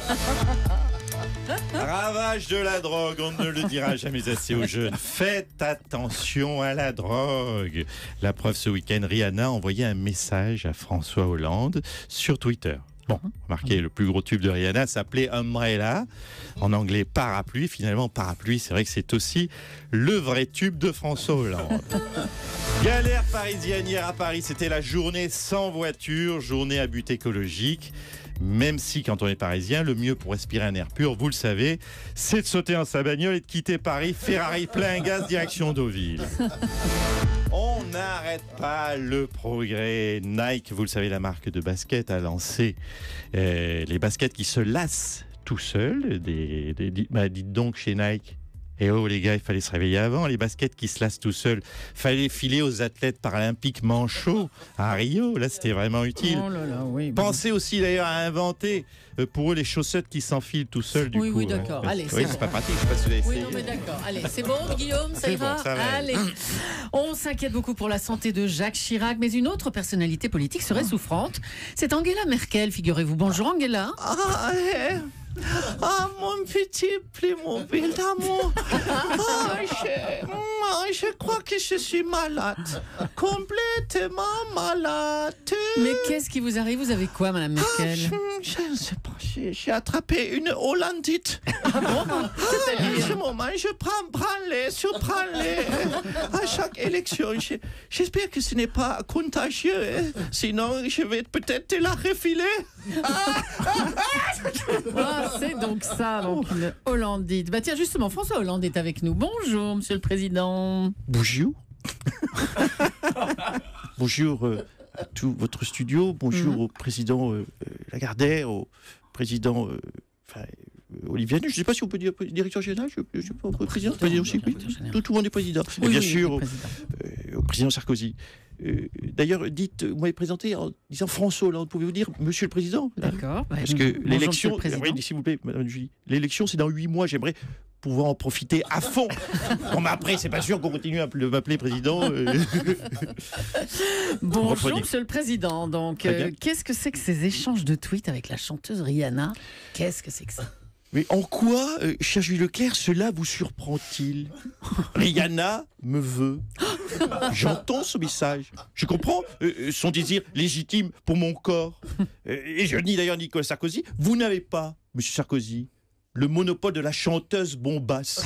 Ravage de la drogue, on ne le dira jamais assez aux jeunes. Faites attention à la drogue. La preuve, ce week-end, Rihanna a envoyé un message à François Hollande sur Twitter. Bon, remarquez, le plus gros tube de Rihanna s'appelait Umbrella, en anglais parapluie. Finalement, parapluie, c'est vrai que c'est aussi le vrai tube de François Hollande. Galère parisienne hier à Paris, c'était la journée sans voiture, journée à but écologique. Même si, quand on est parisien, le mieux pour respirer un air pur, vous le savez, c'est de sauter en sa bagnole et de quitter Paris, Ferrari plein gaz, direction Deauville. On n'arrête pas le progrès. Nike, vous le savez, la marque de basket, a lancé euh, les baskets qui se lassent tout seuls. Des, des, des, bah, dites donc chez Nike. Et oh les gars, il fallait se réveiller avant. Les baskets qui se lassent tout seuls, fallait filer aux athlètes paralympiques manchots à Rio. Là, c'était vraiment utile. Oh là là, oui. Pensez aussi d'ailleurs à inventer euh, pour eux les chaussettes qui s'enfilent tout seuls du Oui, coup. oui, d'accord. hein. Allez, oui, c'est c'est bon. pas pratique. Je sais pas si vous avez Oui, essayé. non, mais d'accord. Allez, c'est bon, Guillaume, ça C'est ira bon, ça va. Allez. On s'inquiète beaucoup pour la santé de Jacques Chirac, mais une autre personnalité politique serait souffrante. C'est Angela Merkel, figurez-vous. Bonjour, Angela. Ah, eh. Ah, mon petit Playmobil d'amour. Ah, je, ah, je crois que je suis malade. Complètement malade. Mais qu'est-ce qui vous arrive? Vous avez quoi, Madame Merkel? Ah, je, je ne sais pas. J'ai, j'ai attrapé une Hollandite. Ah bon? Ah, en ce moment, je prends branlé sur branlé à chaque élection. Je- j'espère que ce n'est pas contagieux. hein. Sinon, je vais peut-être te la refiler. Ah, c'est donc ça, donc une Hollandite. Bah tiens, justement, François Hollande est avec nous. Bonjour, Monsieur le Président. Bonjour. Bonjour euh, à tout votre studio. Bonjour au président euh, euh, Lagardère, au président euh, enfin, euh, Olivier. Je ne sais pas si on peut dire directeur général. Je ne sais pas, on peut président. président aussi, oui. Tout, tout le monde est président. Et Oui, bien oui, sûr, oui, au, président. euh, au président Sarkozy. Euh, D'ailleurs, dites, vous m'avez présenté en disant François Hollande. Pouvez-vous dire Monsieur le Président? D'accord. Bah, Parce que bonjour, l'élection, Monsieur le Président. oui, s'il vous plaît, Madame Julie, l'élection c'est dans huit mois. J'aimerais pouvoir en profiter à fond. Bon, mais après, c'est pas sûr qu'on continue à de m'appeler président. euh. Bonjour, Reprenez. Monsieur le Président. Donc, Très bien. euh, qu'est-ce que c'est que ces échanges de tweets avec la chanteuse Rihanna? Qu'est-ce que c'est que ça? Mais en quoi, euh, cher Jules Leclerc, cela vous surprend-il? Rihanna me veut. J'entends ce message. Je comprends euh, son désir légitime pour mon corps. Euh, et je dis d'ailleurs Nicolas Sarkozy, vous n'avez pas, Monsieur Sarkozy, le monopole de la chanteuse bombasse.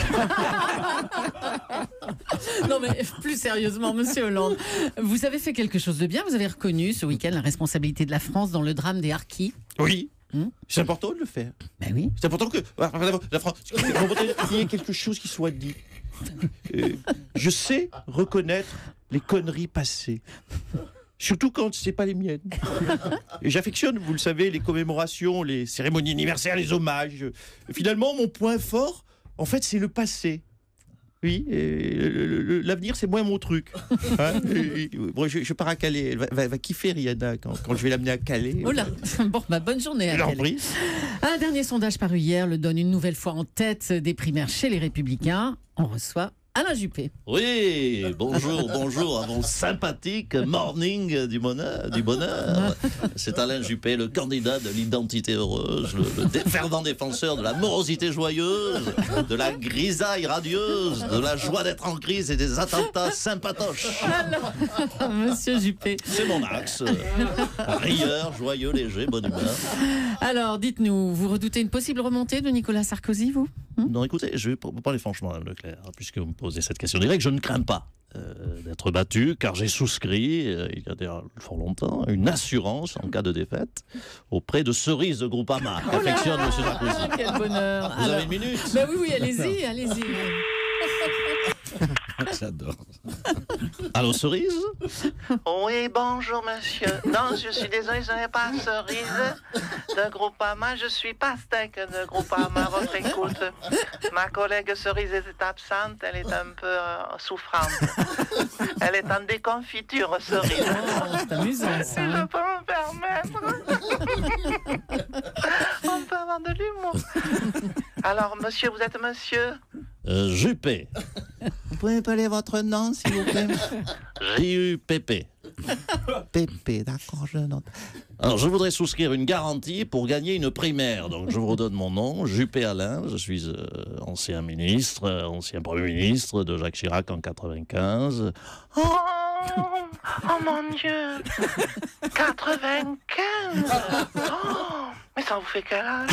Non mais plus sérieusement, Monsieur Hollande, vous avez fait quelque chose de bien. Vous avez reconnu ce week-end la responsabilité de la France dans le drame des Harkis. Oui. Hmm C'est important de le faire. Ben oui. C'est important que la France, qu'il y ait quelque chose qui soit dit. Euh, je sais reconnaître les conneries passées. Surtout quand c'est pas les miennes. Et j'affectionne, vous le savez, les commémorations, les cérémonies anniversaires, les hommages. Finalement, mon point fort, en fait, c'est le passé. Oui, et le- le- le- l'avenir, c'est moins mon truc. Hein, et- et- bon, je, je pars à Calais. Elle va, va- va kiffer, Rihanna, quand, quand je vais l'amener à Calais. Oh là. Bon, bah, bonne journée. Je l'en Adèle. prie. Un dernier sondage paru hier le donne une nouvelle fois en tête des primaires chez les Républicains. On reçoit Alain Juppé. Oui, bonjour, bonjour à mon sympathique morning du bonheur. Du bonheur. C'est Alain Juppé, le candidat de l'identité heureuse, le, le dé- fervent défenseur de la morosité joyeuse, de la grisaille radieuse, de la joie d'être en crise et des attentats sympatoches. Alors, Monsieur Juppé. C'est mon axe. Rieur, joyeux, léger, bonne humeur. Alors, dites-nous, vous redoutez une possible remontée de Nicolas Sarkozy, vous? Non, écoutez, je vais vous parler franchement, Mme Leclerc, puisque vous me posez cette question directe, je ne crains pas euh, d'être battu, car j'ai souscrit, euh, il y a déjà fort longtemps, une assurance en cas de défaite auprès de Cerise de Groupama, qu'affectionne M. Sarkozy. Quel bonheur. Vous Alors, avez une minute? Bah oui, oui, allez-y, allez-y. J'adore. Allô, Cerise? Oui, bonjour monsieur. Non, je suis désolé, ce n'est pas Cerise de Groupama, je suis Pastèque de Groupama, votre écoute. Ma collègue Cerise est absente, elle est un peu euh, souffrante. Elle est en déconfiture, Cerise. Oh, c'est amusant, ça. Si je peux me permettre. On peut avoir de l'humour. Alors, monsieur, vous êtes monsieur? Euh, Juppé. Vous pouvez appeler votre nom, s'il vous plaît? J U P P. Pépé, d'accord, je note. Alors, je voudrais souscrire une garantie pour gagner une primaire. Donc, je vous redonne mon nom, Juppé Alain. Je suis euh, ancien ministre, euh, ancien Premier ministre de Jacques Chirac en quatre-vingt-quinze. Oh, oh mon Dieu, quatre-vingt-quinze. Oh, mais ça vous fait quel âge?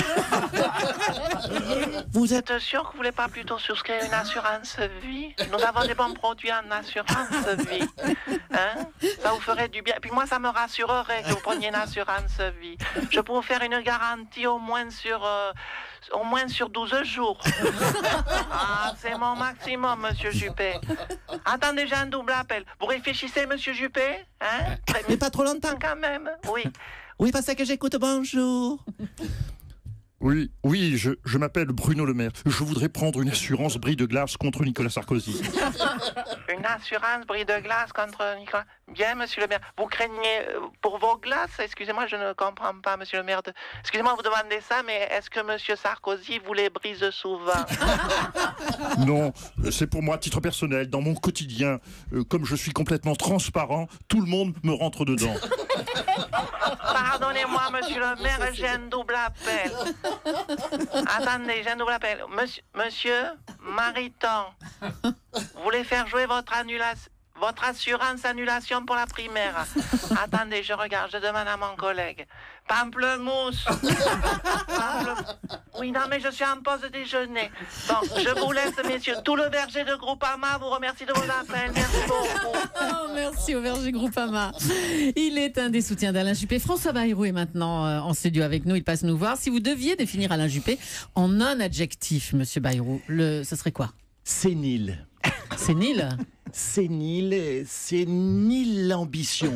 Vous êtes sûr que vous voulez pas plutôt souscrire une assurance vie? Nous avons des bons produits en assurance vie. Hein? Ça vous ferait du bien. Puis moi, ça me rassurerait que vous preniez une assurance vie. Je peux vous faire une garantie au moins sur... Euh, au moins sur douze jours. Ah, c'est mon maximum, monsieur Juppé. Attendez, j'ai un double appel. Vous réfléchissez, monsieur Juppé? Hein? Mais pas trop longtemps, quand même. Oui. Oui, parce que j'écoute. Bonjour. Oui, oui, je, je m'appelle Bruno Le Maire. Je voudrais prendre une assurance bris de glace contre Nicolas Sarkozy. Une assurance bris de glace contre Nicolas. Bien, monsieur le maire. Vous craignez euh, pour vos glaces? Excusez-moi, je ne comprends pas, monsieur le maire. De... Excusez-moi, vous demandez ça, mais est-ce que monsieur Sarkozy vous les brise souvent? Non, c'est pour moi à titre personnel, dans mon quotidien. Euh, comme je suis complètement transparent, tout le monde me rentre dedans. Pardonnez-moi, monsieur le maire, j'ai un double appel. Attendez, j'ai un double appel. Monsieur, monsieur Mariton, vous voulez faire jouer votre annulation, votre assurance annulation pour la primaire? Attendez, je regarde, je demande à mon collègue. Pamplemousse. Pample... Oui, non, mais je suis en pause déjeuner. Bon, je vous laisse, messieurs. Tout le verger de Groupama vous remercie de vos appels. Merci beaucoup. Oh, merci au Verger Groupama. Il est un des soutiens d'Alain Juppé. François Bayrou est maintenant euh, en studio avec nous. Il passe nous voir. Si vous deviez définir Alain Juppé en un adjectif, monsieur Bayrou, le... ce serait quoi? Sénile. Sénile? Sénile, c'est ni l'ambition,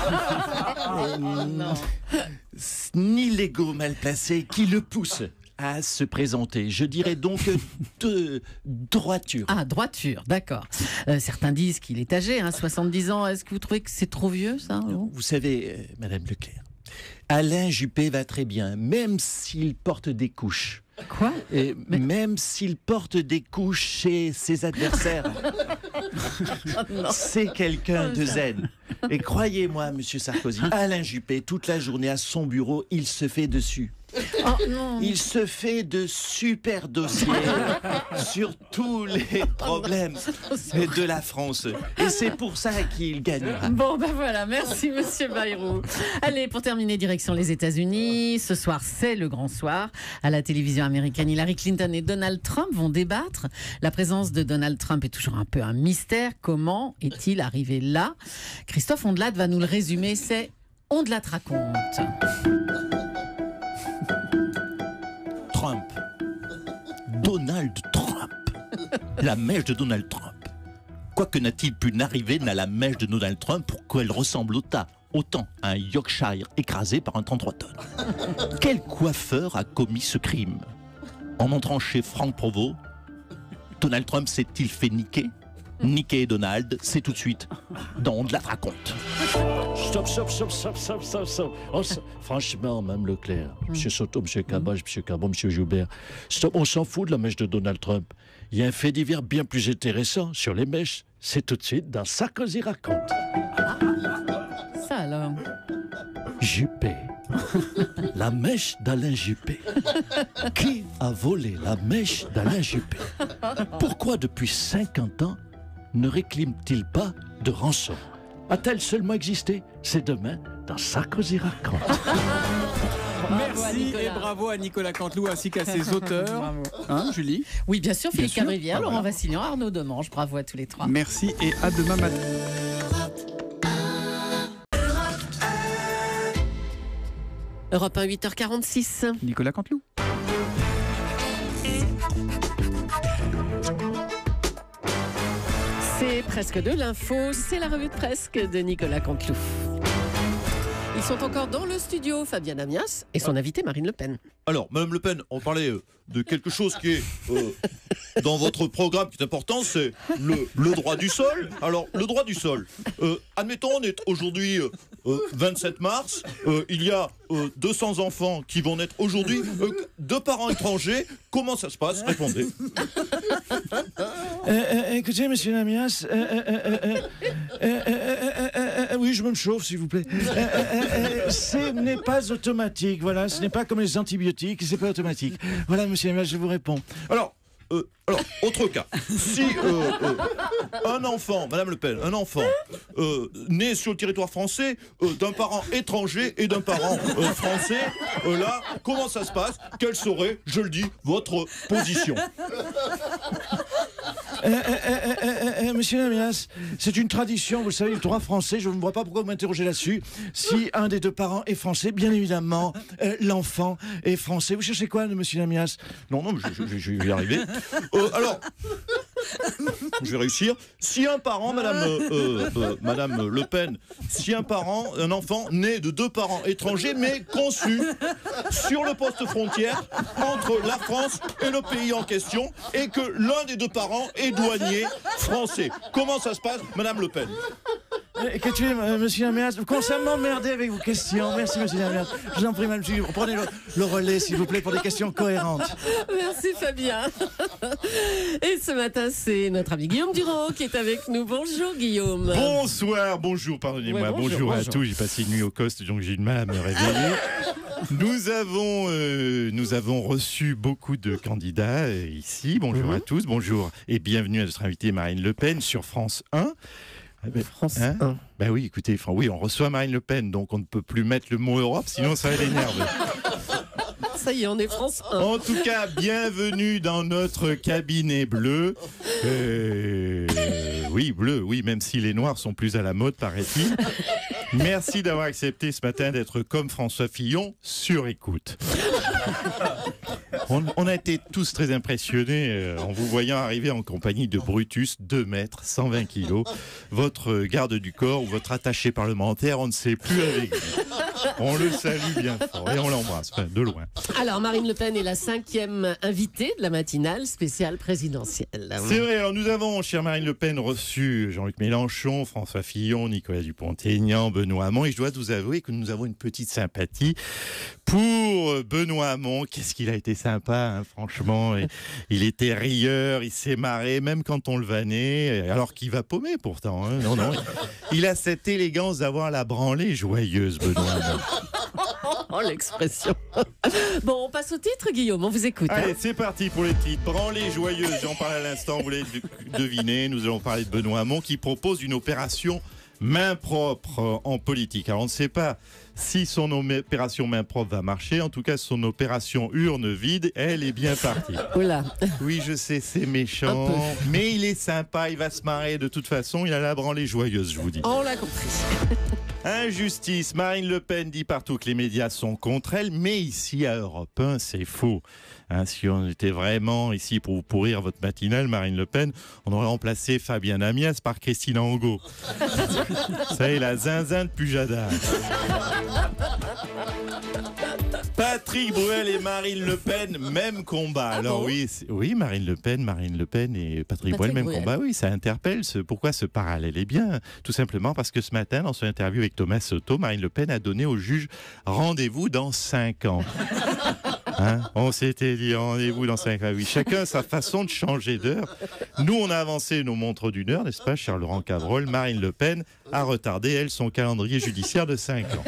non. ni l'ego mal placé qui le pousse à se présenter. Je dirais donc de droiture. Ah, droiture, d'accord. Euh, certains disent qu'il est âgé, hein, soixante-dix ans. Est-ce que vous trouvez que c'est trop vieux, ça? Vous savez, euh, Madame Leclerc, Alain Juppé va très bien, même s'il porte des couches. Quoi? Et Mais... Même s'il porte des couches chez ses adversaires. Oh, c'est quelqu'un de zen. Et croyez-moi, monsieur Sarkozy, Alain Juppé, toute la journée à son bureau, il se fait dessus. Oh, non. Il se fait de super dossiers sur tous les problèmes de la France. Et c'est pour ça qu'il gagnera. Bon, ben voilà, merci monsieur Bayrou. Allez, pour terminer, direction les États-Unis. Ce soir, c'est le grand soir. À la télévision américaine, Hillary Clinton et Donald Trump vont débattre. La présence de Donald Trump est toujours un peu un mystère. Comment est-il arrivé là? Christophe Ondelat va nous le résumer. C'est Ondelat raconte. Trump. Donald Trump. La mèche de Donald Trump. Quoique n'a-t-il pu n'arriver n'a la mèche de Donald Trump pour qu'elle ressemble autant, autant à un Yorkshire écrasé par un trente-trois tonnes. Quel coiffeur a commis ce crime? En entrant chez Franck Provost, Donald Trump s'est-il fait niquer? niquer Donald, c'est tout de suite dans On de la raconte. Stop, stop, stop, stop, stop, stop, stop. Oh, ça- franchement, même Leclerc, M. Soto, M. Cabage, M. Carbon, M. Joubert, stop, on s'en fout de la mèche de Donald Trump. Il y a un fait divers bien plus intéressant sur les mèches. C'est tout de suite dans Sarkozy raconte. Ça alors. Juppé. La mèche d'Alain Juppé. Qui a volé la mèche d'Alain Juppé? Pourquoi depuis cinquante ans ne réclame-t-il pas de rançon? A-t-elle seulement existé? C'est demain dans Sarkozy raconte. Merci et bravo à Nicolas Canteloup ainsi qu'à ses auteurs. Bravo. Hein, Julie? Oui, bien sûr, Philippe Bien sûr. Cavrivière, Ah, Laurent voilà. Vassilian, Arnaud Demange. Bravo à tous les trois. Merci et à demain matin. Europe un, huit heures quarante-six. Nicolas Canteloup. C'est presque de l'info, c'est la revue de presse de Nicolas Canteloup. Ils sont encore dans le studio, Fabien Amias et son invité Marine Le Pen. Alors, Madame Le Pen, on parlait euh, de quelque chose qui est euh, dans votre programme qui est important, c'est le, le droit du sol. Alors, le droit du sol. Euh, admettons, on est aujourd'hui euh, euh, vingt-sept mars. Euh, il y a euh, deux cents enfants qui vont naître aujourd'hui. Euh, deux parents étrangers. Comment ça se passe? Répondez. Euh, euh, écoutez, monsieur Lamias, euh, euh, euh, euh, euh, euh, euh, euh, euh, oui, je me chauffe, s'il vous plaît. Euh, euh, euh, euh, ce n'est pas automatique, voilà, ce n'est pas comme les antibiotiques, c'est pas automatique. Voilà, monsieur Lamias, je vous réponds. Alors, euh, alors, autre cas. Si euh, euh, un enfant, Madame Le Pen, un enfant euh, né sur le territoire français euh, d'un parent étranger et d'un parent euh, français, euh, là, comment ça se passe? Quelle serait, je le dis, votre position? Euh, euh, euh, euh, euh, monsieur Lamias, c'est une tradition, vous le savez, du droit français, je ne vois pas pourquoi vous m'interrogez là-dessus. Si un des deux parents est français, bien évidemment, euh, l'enfant est français. Vous cherchez quoi, monsieur Lamias? Non, non, mais je, je- je vais y arriver. Euh, alors, je vais réussir. Si un parent, Madame, euh, euh, euh, Madame Le Pen, si un parent, un enfant né de deux parents étrangers, mais conçu sur le poste frontière entre la France et le pays en question, et que l'un des deux parents est douanier français. Comment ça se passe, Madame Le Pen? Euh, Écoutez, euh, monsieur Lamias, vous commencez à m'emmerder avec vos questions. Merci, monsieur Lamias. Je vous en prie, madame, je- prenez le, le relais, s'il vous plaît, pour des questions cohérentes. Merci Fabien. Et ce matin, c'est notre ami Guillaume Durand qui est avec nous. Bonjour Guillaume. Bonsoir, bonjour, pardonnez-moi, Ouais, bonjour, bonjour, à bonjour. tous. J'ai passé une nuit au coste, donc j'ai du mal à me réveiller. Nous avons, euh, nous avons reçu beaucoup de candidats euh, ici. Bonjour Mhm. à tous, bonjour et bienvenue à notre invitée Marine Le Pen sur France un. Eh ben, France hein un. Ben oui, écoutez, enfin, oui, on reçoit Marine Le Pen, donc on ne peut plus mettre le mot Europe, sinon ça va l'énerver. Ça y est, on est France un. En tout cas, bienvenue dans notre cabinet bleu. Euh, oui, bleu, oui, même si les noirs sont plus à la mode, paraît-il. Merci d'avoir accepté ce matin d'être comme François Fillon, sur écoute. On, on a été tous très impressionnés euh, en vous voyant arriver en compagnie de Brutus, deux mètres, cent vingt kilos, votre garde du corps ou votre attaché parlementaire, on ne sait plus avec lui. On le salue bien fort et on l'embrasse, enfin, de loin. Alors Marine Le Pen est la cinquième invitée de la matinale spéciale présidentielle. C'est vrai, alors nous avons, chère Marine Le Pen, reçu Jean-Luc Mélenchon, François Fillon, Nicolas Dupont-Aignan, Benoît Hamon, et je dois vous avouer que nous avons une petite sympathie pour Benoît Hamon. Qu'est-ce qu'il a été sympa, hein, franchement. Et il était rieur, il s'est marré, même quand on le vannait, alors qu'il va paumer pourtant. Hein. Non, non. Il a cette élégance d'avoir la branlée joyeuse, Benoît Hamon. Oh, l'expression. Bon, on passe au titre, Guillaume, on vous écoute. Allez, hein. c'est parti pour les titres. Branlée joyeuse, j'en parlais à l'instant, vous l'avez de- deviné. Nous allons parler de Benoît Hamon qui propose une opération main propre euh, en politique. Alors on ne sait pas si son opération main propre va marcher. En tout cas, son opération urne vide, elle est bien partie. Oula. Oui, je sais, c'est méchant, Un peu. mais il est sympa, il va se marrer de toute façon. Il a la branlée joyeuse, je vous dis. On l'a compris. Injustice. Marine Le Pen dit partout que les médias sont contre elle, mais ici à Europe un, c'est faux. Hein, si on était vraiment ici pour vous pourrir votre matinale, Marine Le Pen, on aurait remplacé Fabien Amias par Christine Angot. Ça est, la zinzin de Pujadas. Pas Patrick Bruel et Marine Le Pen, même combat. Alors bon oui, c'est- oui, Marine Le Pen, Marine Le Pen et Patrick, Patrick Bruel, même Bruel. combat. Oui, ça interpelle. Ce, pourquoi ce parallèle est bien, tout simplement parce que ce matin, dans son interview avec Thomas Soto, Marine Le Pen a donné au juge rendez-vous dans cinq ans. Hein, on s'était dit rendez-vous dans cinq ans. Oui, chacun a sa façon de changer d'heure. Nous, on a avancé nos montres d'une heure, n'est-ce pas, cher Laurent Cabrol? Marine Le Pen a retardé, elle, son calendrier judiciaire de cinq ans.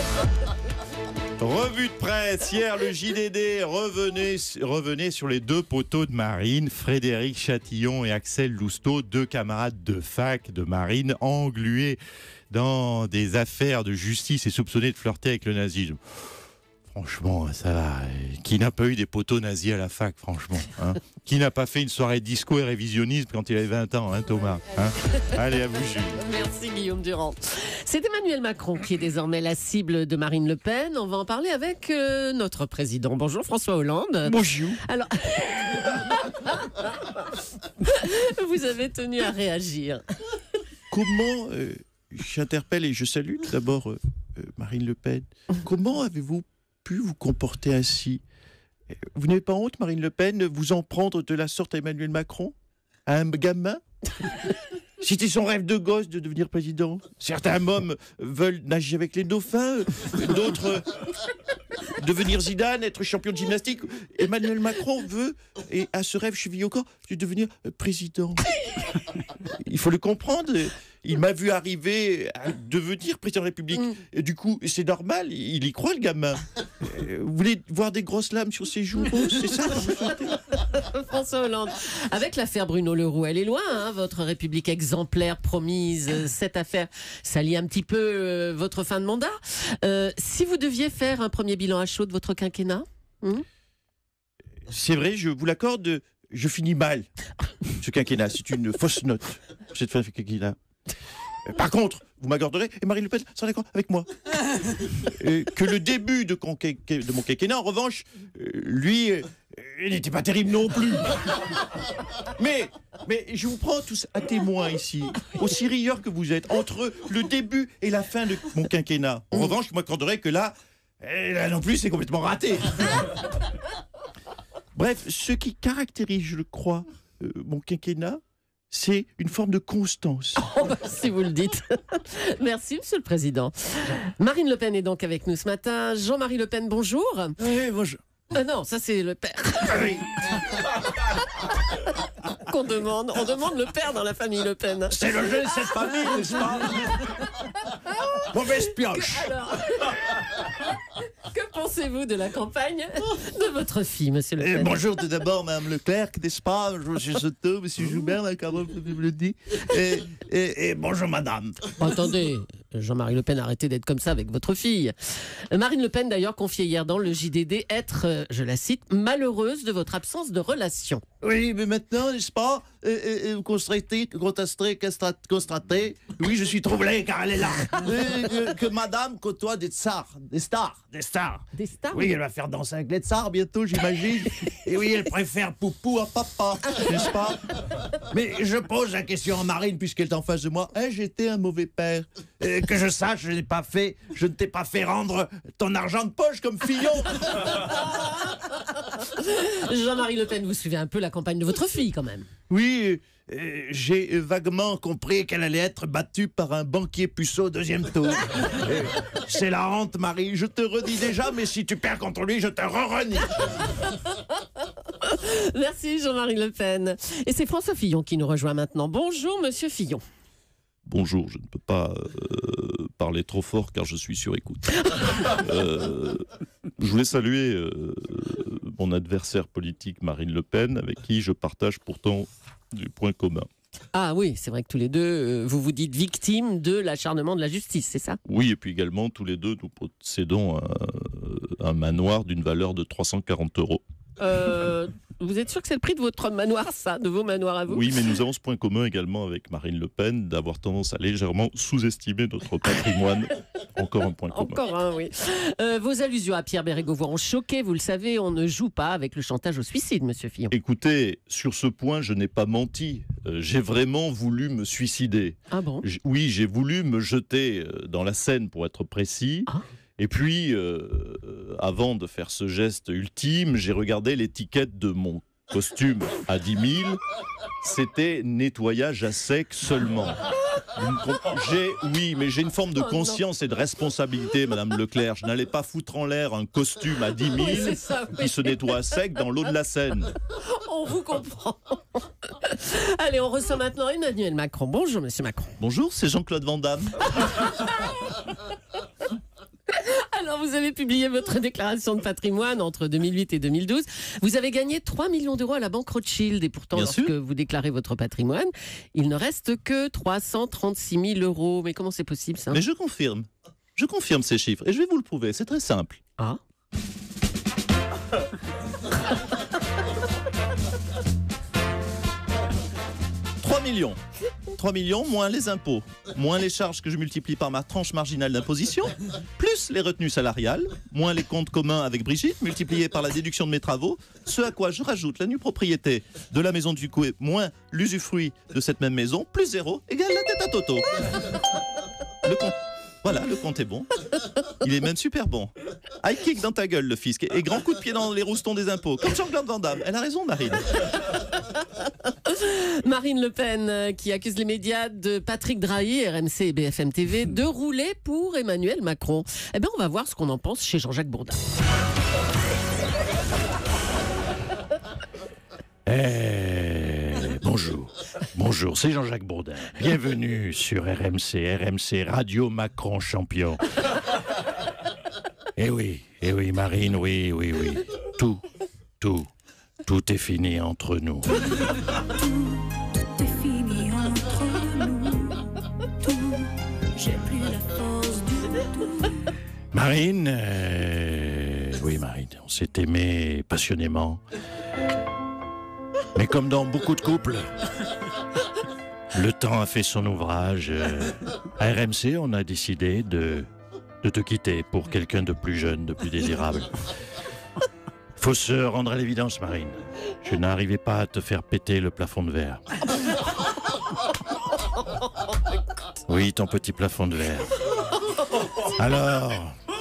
Revue de presse, hier le J D D revenait, revenait sur les deux poteaux de Marine, Frédéric Chatillon et Axel Lousteau, deux camarades de fac de Marine, englués dans des affaires de justice et soupçonnés de flirter avec le nazisme. Franchement, ça va. Qui n'a pas eu des poteaux nazis à la fac, franchement, hein? Qui n'a pas fait une soirée disco et révisionnisme quand il avait vingt ans, hein, Thomas, hein? Allez, à vous, Jules. Merci Guillaume Durand. C'est Emmanuel Macron qui est désormais la cible de Marine Le Pen. On va en parler avec euh, notre président. Bonjour François Hollande. Bonjour. Alors, vous avez tenu à réagir. Comment, euh, j'interpelle et je salue tout d'abord euh, euh, Marine Le Pen, comment avez-vous pu vous comporter ainsi? Vous n'avez pas honte, Marine Le Pen, de vous en prendre de la sorte à Emmanuel Macron? À un gamin? C'était son rêve de gosse de devenir président. Certains hommes veulent nager avec les dauphins, d'autres euh, devenir Zidane, être champion de gymnastique. Emmanuel Macron veut, et a ce rêve chevillé au corps, de devenir euh, président. Il faut le comprendre. Il m'a vu arriver à devenir président de la République. Et du coup, c'est normal, il y croit, le gamin. Euh, Vous voulez voir des grosses lames sur ses joues roses, c'est ça? François Hollande. Avec l'affaire Bruno Leroux, elle est loin, hein, votre République exemplaire promise. Cette affaire, ça lie un petit peu euh, votre fin de mandat. Euh, si vous deviez faire un premier bilan à chaud de votre quinquennat, hmm C'est vrai, je vous l'accorde, je finis mal. Ce quinquennat, c'est une fausse note, cette fin de quinquennat. Par contre, vous m'accorderez, et Marine Le Pen sera d'accord avec moi, euh, que le début de, conqué- de mon quinquennat, en revanche, euh, lui, euh, il n'était pas terrible non plus. Mais, mais je vous prends tous à témoin ici, aussi rieurs que vous êtes, entre le début et la fin de mon quinquennat. En revanche, vous m'accorderez que là, eh, là non plus, c'est complètement raté. Bref, ce qui caractérise, je le crois, euh, mon quinquennat, c'est une forme de constance. Oh bah, si vous le dites. Merci, Monsieur le Président. Marine Le Pen est donc avec nous ce matin. Jean-Marie Le Pen, bonjour. Oui, bonjour. Ah non, ça c'est le père. Qu'on demande. On demande le père dans la famille Le Pen. C'est le jeu de cette famille, n'est-ce pas? Mauvaise pioche. Alors, que pensez-vous de la campagne de votre fille, Monsieur Le Eh, Pen? bonjour tout d'abord, Madame Leclerc, n'est-ce pas? Bonjour, Monsieur Soto, Monsieur Joubert, la carotte, vous le dit. Et, et, et bonjour, Madame. Attendez, Jean-Marie Le Pen, arrêtez d'être comme ça avec votre fille. Marine Le Pen, d'ailleurs, confiait hier dans le J D D être, euh, je la cite, malheureuse de votre absence de relation. Oui, mais maintenant, n'est-ce pas? Et, et, et vous constatez, constatez, constatez, oui, je suis troublé car elle est là. Et que, que Madame côtoie des tsars, des stars, des stars. Des stars? Oui, elle va faire danser avec les tsars bientôt, j'imagine. Et oui, elle préfère Poupou à Papa, n'est-ce pas? Mais je pose la question à Marine, puisqu'elle est en face de moi. Ai-je été un mauvais père? Euh, Que je sache, je n'ai pas fait, je ne t'ai pas fait rendre ton argent de poche comme Fillon. Jean-Marie Le Pen, vous suivez un peu la campagne de votre fille, quand même. Oui, euh, j'ai vaguement compris qu'elle allait être battue par un banquier puceau au deuxième tour. Euh, C'est la honte, Marie. Je te redis déjà, mais si tu perds contre lui, je te re-renie. Merci, Jean-Marie Le Pen. Et c'est François Fillon qui nous rejoint maintenant. Bonjour, Monsieur Fillon. Bonjour, je ne peux pas euh, parler trop fort car je suis sur écoute. Euh, je voulais saluer euh, mon adversaire politique Marine Le Pen, avec qui je partage pourtant du point commun. Ah oui, c'est vrai que tous les deux, euh, vous vous dites victimes de l'acharnement de la justice, c'est ça? Oui, et puis également, tous les deux, nous possédons un, un manoir d'une valeur de trois cent quarante euros. Euh, vous êtes sûr que c'est le prix de votre manoir, ça, de vos manoirs à vous? Oui, mais nous avons ce point commun également avec Marine Le Pen d'avoir tendance à légèrement sous-estimer notre patrimoine. Encore un point commun. Encore un, oui. Euh, vos allusions à Pierre Bérégovoy ont choqué, vous le savez, on ne joue pas avec le chantage au suicide, Monsieur Fillon. Écoutez, sur ce point, je n'ai pas menti. Euh, j'ai vraiment voulu me suicider. Ah bon? J- Oui, j'ai voulu me jeter euh, dans la Seine, pour être précis. Ah. Et puis, euh, avant de faire ce geste ultime, j'ai regardé l'étiquette de mon costume à dix mille. C'était nettoyage à sec seulement. J'ai, oui, mais j'ai une forme de conscience et de responsabilité, Madame Leclerc. Je n'allais pas foutre en l'air un costume à dix mille Oui, ça, oui. qui se nettoie à sec dans l'eau de la Seine. On vous comprend. Allez, on reçoit maintenant Emmanuel Macron. Bonjour, Monsieur Macron. Bonjour, c'est Jean-Claude Van Damme. Alors, vous avez publié votre déclaration de patrimoine entre deux mille huit et deux mille douze. Vous avez gagné trois millions d'euros à la banque Rothschild. Et pourtant, Bien lorsque sûr. vous déclarez votre patrimoine, il ne reste que trois cent trente-six mille euros. Mais comment c'est possible, ça? Mais je confirme. Je confirme ces chiffres. Et je vais vous le prouver. C'est très simple. Ah. trois millions. trois millions moins les impôts, moins les charges que je multiplie par ma tranche marginale d'imposition, plus les retenues salariales, moins les comptes communs avec Brigitte, multipliés par la déduction de mes travaux, ce à quoi je rajoute la nue propriété de la maison du Coué, moins l'usufruit de cette même maison, plus zéro, égale la tête à Toto. Le compte... Voilà, le compte est bon. Il est même super bon. High kick dans ta gueule, le fisc, et grand coup de pied dans les roustons des impôts, comme Jean-Claude Van Damme. Elle a raison, Marine. Marine Le Pen euh, qui accuse les médias de Patrick Drahi, R M C et B F M T V de rouler pour Emmanuel Macron. Eh bien, on va voir ce qu'on en pense chez Jean-Jacques Bourdin. Eh, bonjour, bonjour, c'est Jean-Jacques Bourdin. Bienvenue sur R M C, R M C Radio Macron Champion. Eh oui, eh oui, Marine, oui, oui, oui. Tout, tout, tout est fini entre nous. Tout est fini entre nous. Tout, j'ai plus la force du tout. Marine, euh, oui, Marine, on s'est aimé passionnément. Mais comme dans beaucoup de couples, le temps a fait son ouvrage. Euh, à R M C, on a décidé de, de te quitter pour quelqu'un de plus jeune, de plus désirable. Faut se rendre à l'évidence, Marine. Je n'arrivais pas à te faire péter le plafond de verre. Oui, ton petit plafond de verre. Alors,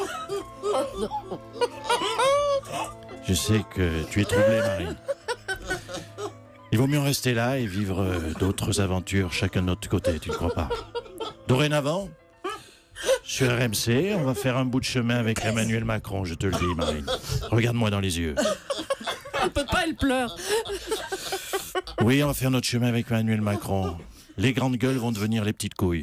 je sais que tu es troublée, Marine. Il vaut mieux rester là et vivre d'autres aventures chacun de notre côté, tu ne crois pas? Dorénavant, sur R M C, on va faire un bout de chemin avec Emmanuel Macron, je te le dis, Marine. Regarde-moi dans les yeux. Elle peut pas, elle pleure. Oui, on va faire notre chemin avec Emmanuel Macron. Les grandes gueules vont devenir les petites couilles.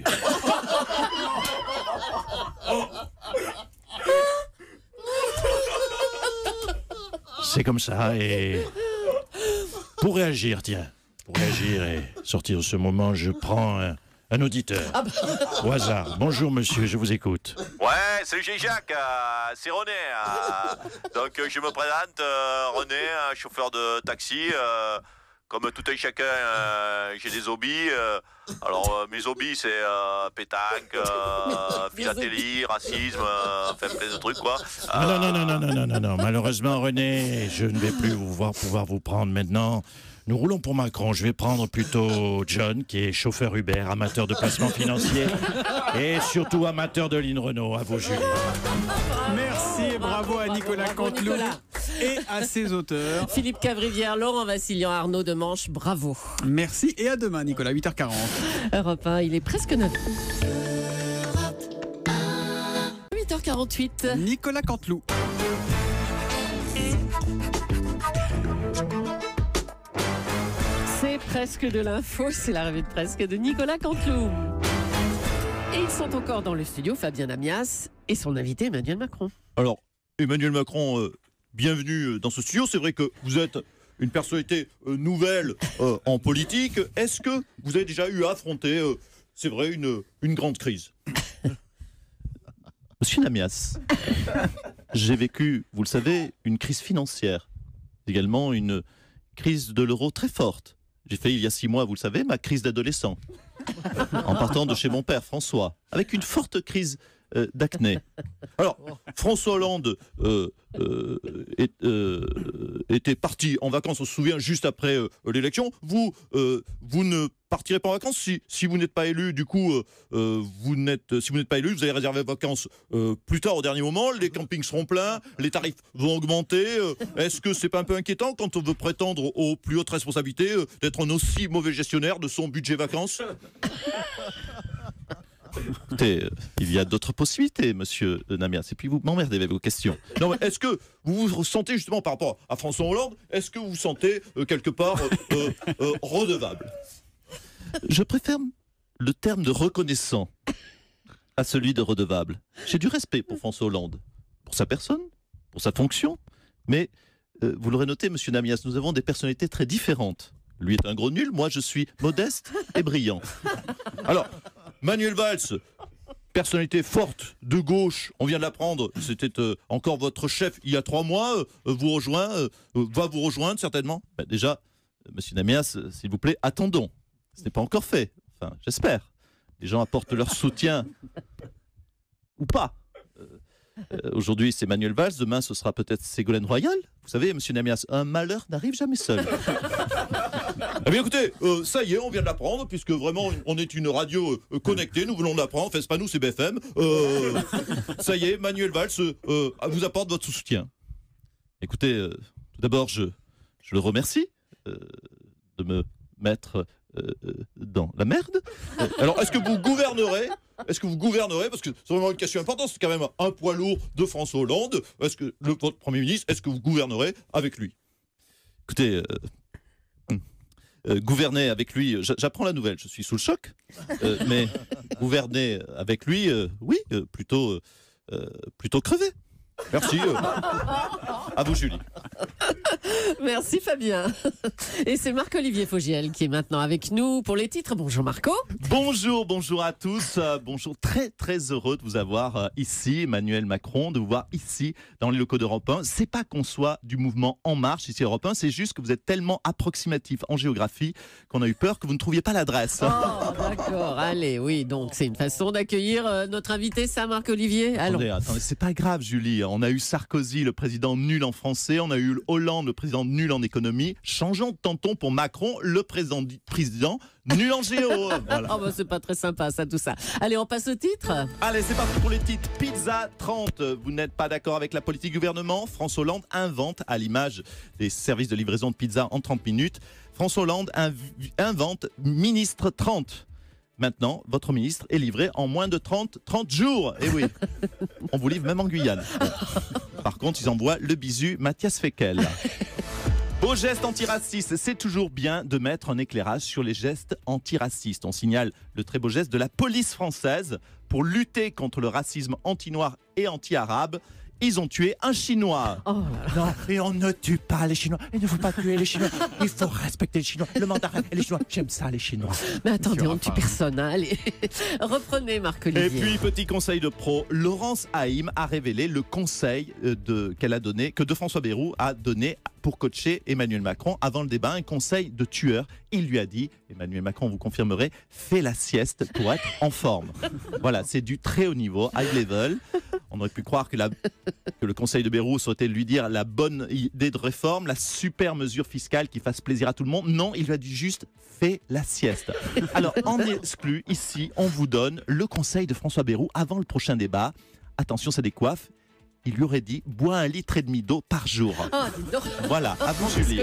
C'est comme ça et... Pour réagir, tiens, pour réagir et sortir de ce moment, je prends un, un auditeur. Ah bah. Au hasard. Bonjour monsieur, je vous écoute. Ouais, salut Jacques, euh, c'est René. euh. Donc euh, je me présente, euh, René, euh, chauffeur de taxi. euh, comme tout un chacun, euh, j'ai des hobbies. euh. alors euh, mes hobbies, c'est euh, pétanque, euh, philatélie, racisme, euh, enfin plein de trucs quoi. Ah non, non, non, non, non, non, non, non. Malheureusement, René, je ne vais plus vous voir, pouvoir vous prendre maintenant. Nous roulons pour Macron. Je vais prendre plutôt John, qui est chauffeur Uber, amateur de placement financier et surtout amateur de Lynn Renault. À vous, Julie. Merci et bravo à Nicolas Bravo, Canteloup Nicolas. et à ses auteurs. Philippe Cavrivière, Laurent Vassilian, Arnaud Demanche, bravo. Merci et à demain, Nicolas, huit heures quarante. Europe un, il est presque neuf heures. huit heures quarante-huit. Nicolas Canteloup. C'est presque de l'info, c'est la revue de presque de Nicolas Canteloup. Et ils sont encore dans le studio, Fabien Amias et son invité Emmanuel Macron. Alors, Emmanuel Macron, euh, bienvenue dans ce studio. C'est vrai que vous êtes une personnalité euh, nouvelle euh, en politique. Est-ce que vous avez déjà eu à affronter, euh, c'est vrai, une, une grande crise? Monsieur Namias, j'ai vécu, vous le savez, une crise financière. Également une crise de l'euro très forte. J'ai fait il y a six mois, vous le savez, ma crise d'adolescent. En partant de chez mon père, François, avec une forte crise euh, d'acné. Alors, François Hollande euh, euh, est, euh, était parti en vacances, on se souvient, juste après euh, l'élection. Vous, euh, vous ne partirez pas en vacances si, si vous n'êtes pas élu. Du coup, euh, euh, vous n'êtes, si vous n'êtes pas élu, vous allez réserver vos vacances euh, plus tard, au dernier moment. Les campings seront pleins, les tarifs vont augmenter. Euh, est-ce que c'est pas un peu inquiétant quand on veut prétendre aux plus hautes responsabilités euh, d'être un aussi mauvais gestionnaire de son budget vacances? Écoutez, euh, il y a d'autres possibilités, monsieur Namias, et puis vous m'emmerdez avec vos questions. Non, mais est-ce que vous vous sentez justement par rapport à François Hollande, est-ce que vous vous sentez euh, quelque part euh, euh, euh, redevable? Je préfère le terme de reconnaissant à celui de redevable. J'ai du respect pour François Hollande, pour sa personne, pour sa fonction, mais euh, vous l'aurez noté, monsieur Namias, nous avons des personnalités très différentes. Lui est un gros nul, moi je suis modeste et brillant. Alors, Manuel Valls, personnalité forte, de gauche, on vient de l'apprendre, c'était euh, encore votre chef il y a trois mois, euh, vous rejoint, euh, va vous rejoindre certainement. Ben déjà, euh, monsieur Namias, euh, s'il vous plaît, attendons. Ce n'est pas encore fait, enfin, j'espère. Les gens apportent leur soutien, ou pas. Euh, euh, Aujourd'hui, c'est Manuel Valls, demain, ce sera peut-être Ségolène Royal. Vous savez, monsieur Namias, un malheur n'arrive jamais seul. Eh bien écoutez, euh, ça y est, on vient de l'apprendre, puisque vraiment on est une radio euh, connectée, nous voulons l'apprendre, enfin c'est pas nous, c'est B F M. Euh, ça y est, Manuel Valls euh, vous apporte votre soutien. Écoutez, euh, tout d'abord, je, je le remercie euh, de me mettre euh, dans la merde. Euh, alors, est-ce que vous gouvernerez Est-ce que vous gouvernerez Parce que c'est vraiment une question importante, c'est quand même un poids lourd de François Hollande. Est-ce que le, votre Premier ministre, est-ce que vous gouvernerez avec lui? Écoutez... Euh, Euh, gouverner avec lui, j'apprends la nouvelle, je suis sous le choc, euh, mais gouverner avec lui, euh, oui, euh, plutôt, euh, plutôt crevé. Merci. Euh, à vous, Julie. Merci, Fabien. Et c'est Marc-Olivier Fogiel qui est maintenant avec nous pour les titres. Bonjour, Marco. Bonjour, bonjour à tous. Euh, bonjour, très, très heureux de vous avoir euh, ici, Emmanuel Macron, de vous voir ici, dans les locaux d'Europe un. C'est pas qu'on soit du mouvement En Marche ici à Europe un, c'est juste que vous êtes tellement approximatif en géographie qu'on a eu peur que vous ne trouviez pas l'adresse. Oh, d'accord. Allez, oui, donc c'est une façon d'accueillir euh, notre invité, ça, Marc-Olivier. Allons. Attendez, attendez, c'est pas grave, Julie. On a eu Sarkozy, le président nul en français. On a eu Hollande, le président nul en économie. Changeons de tonton pour Macron, le président, président nul en géo. Voilà. Oh bah c'est pas très sympa, ça, tout ça. Allez, on passe au titre. Allez, c'est parti pour les titres. Pizza trente. Vous n'êtes pas d'accord avec la politique du gouvernement? François Hollande invente, à l'image des services de livraison de pizza en trente minutes, François Hollande inv- invente Ministre trente. Maintenant, votre ministre est livré en moins de trente, trente jours. Et oui, on vous livre même en Guyane. Bon. Par contre, ils envoient le bisu Mathias Fekkel. Beau geste antiraciste, c'est toujours bien de mettre un éclairage sur les gestes antiracistes. On signale le très beau geste de la police française pour lutter contre le racisme anti-noir et anti-arabe. Ils ont tué un Chinois. Oh là là. Non, et on ne tue pas les Chinois. Il ne faut pas tuer les Chinois. Il faut respecter les Chinois. Le mandarin et les Chinois. J'aime ça, les Chinois. Mais attendez, on ne tue personne. Hein. Allez, reprenez, Marc-Olivier. Et puis, petit conseil de pro, Laurence Haïm a révélé le conseil de, qu'elle a donné, que de François Bayrou a donné pour coacher Emmanuel Macron avant le débat, un conseil de tueur. Il lui a dit, Emmanuel Macron, vous confirmerez, fais la sieste pour être en forme. Voilà, c'est du très haut niveau, high level. On aurait pu croire que, la, que le conseil de Bayrou souhaitait lui dire la bonne idée de réforme, la super mesure fiscale qui fasse plaisir à tout le monde. Non, il lui a dit juste fais la sieste. Alors, en exclu, ici, on vous donne le conseil de François Bayrou avant le prochain débat. Attention, c'est des coiffes. Il lui aurait dit bois un litre et demi d'eau par jour. Oh, dis donc. Voilà, à vous, Julie.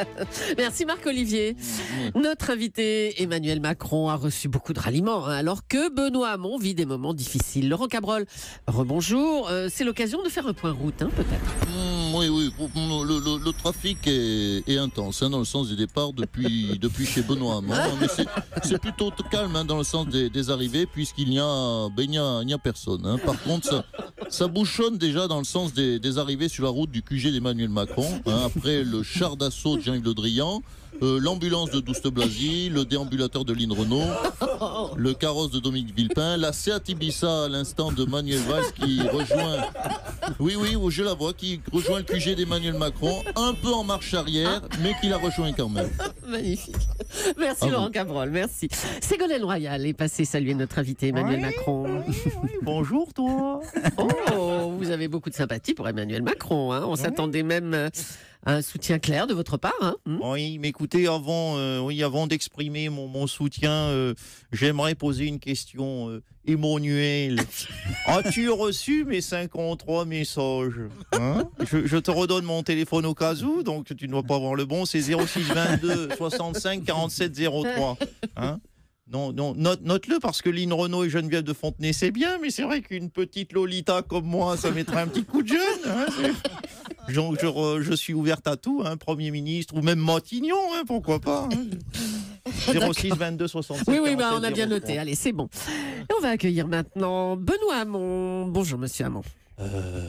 Merci Marc-Olivier. Notre invité Emmanuel Macron a reçu beaucoup de ralliements, hein, alors que Benoît Hamon vit des moments difficiles. Laurent Cabrol, rebonjour. Euh, c'est l'occasion de faire un point route, hein, peut-être. Mmh, oui, oui. Le, le, le trafic est, est intense hein, dans le sens des départs depuis, depuis chez Benoît Hamon. Mais c'est, c'est plutôt calme hein, dans le sens des, des arrivées, puisqu'il n'y a, ben, il n'y a, il n'y a personne. Hein. Par contre, ça, ça bouchonne déjà dans le sens des, des arrivées sur la route du Q G d'Emmanuel Macron, hein, après le char d'assaut de Jean-Yves Le Drian, euh, l'ambulance de Douste Blazy, le déambulateur de Lynn Renault, le carrosse de Dominique Villepin, la Seat Ibiza à l'instant de Manuel Valls qui rejoint, oui oui, je la vois, qui rejoint le Q G d'Emmanuel Macron, un peu en marche arrière, mais qui la rejoint quand même. Magnifique. Merci Ah, Laurent vous. Cabrol, merci. Ségolène Royal est passée saluer notre invité Emmanuel Macron. Bonjour toi. Oh, vous avez beaucoup de sympathie pour Emmanuel Macron. Hein. On s'attendait même euh, à un soutien clair de votre part. Hein. Hmm. Oui, mais écoutez, avant, euh, oui, avant d'exprimer mon, mon soutien, euh, j'aimerais poser une question. Euh, Emmanuel, as-tu reçu mes cinquante-trois messages hein je, je te redonne mon téléphone au cas où, donc tu ne dois pas avoir le bon, c'est zéro six vingt-deux soixante-cinq quarante-sept zéro trois. Hein non, non, note, note-le parce que Lynn Renault et Geneviève de Fontenay, c'est bien, mais c'est vrai qu'une petite Lolita comme moi, ça mettrait un petit coup de jeune. Hein, je, je, je suis ouverte à tout, hein, Premier ministre ou même Matignon, hein, pourquoi pas. Hein. zéro six vingt-deux soixante-sept Oui, oui, bah, on a bien quarante-sept zéro trois. noté. Allez, c'est bon. Et on va accueillir maintenant Benoît Hamon. Bonjour, monsieur Hamon. Euh,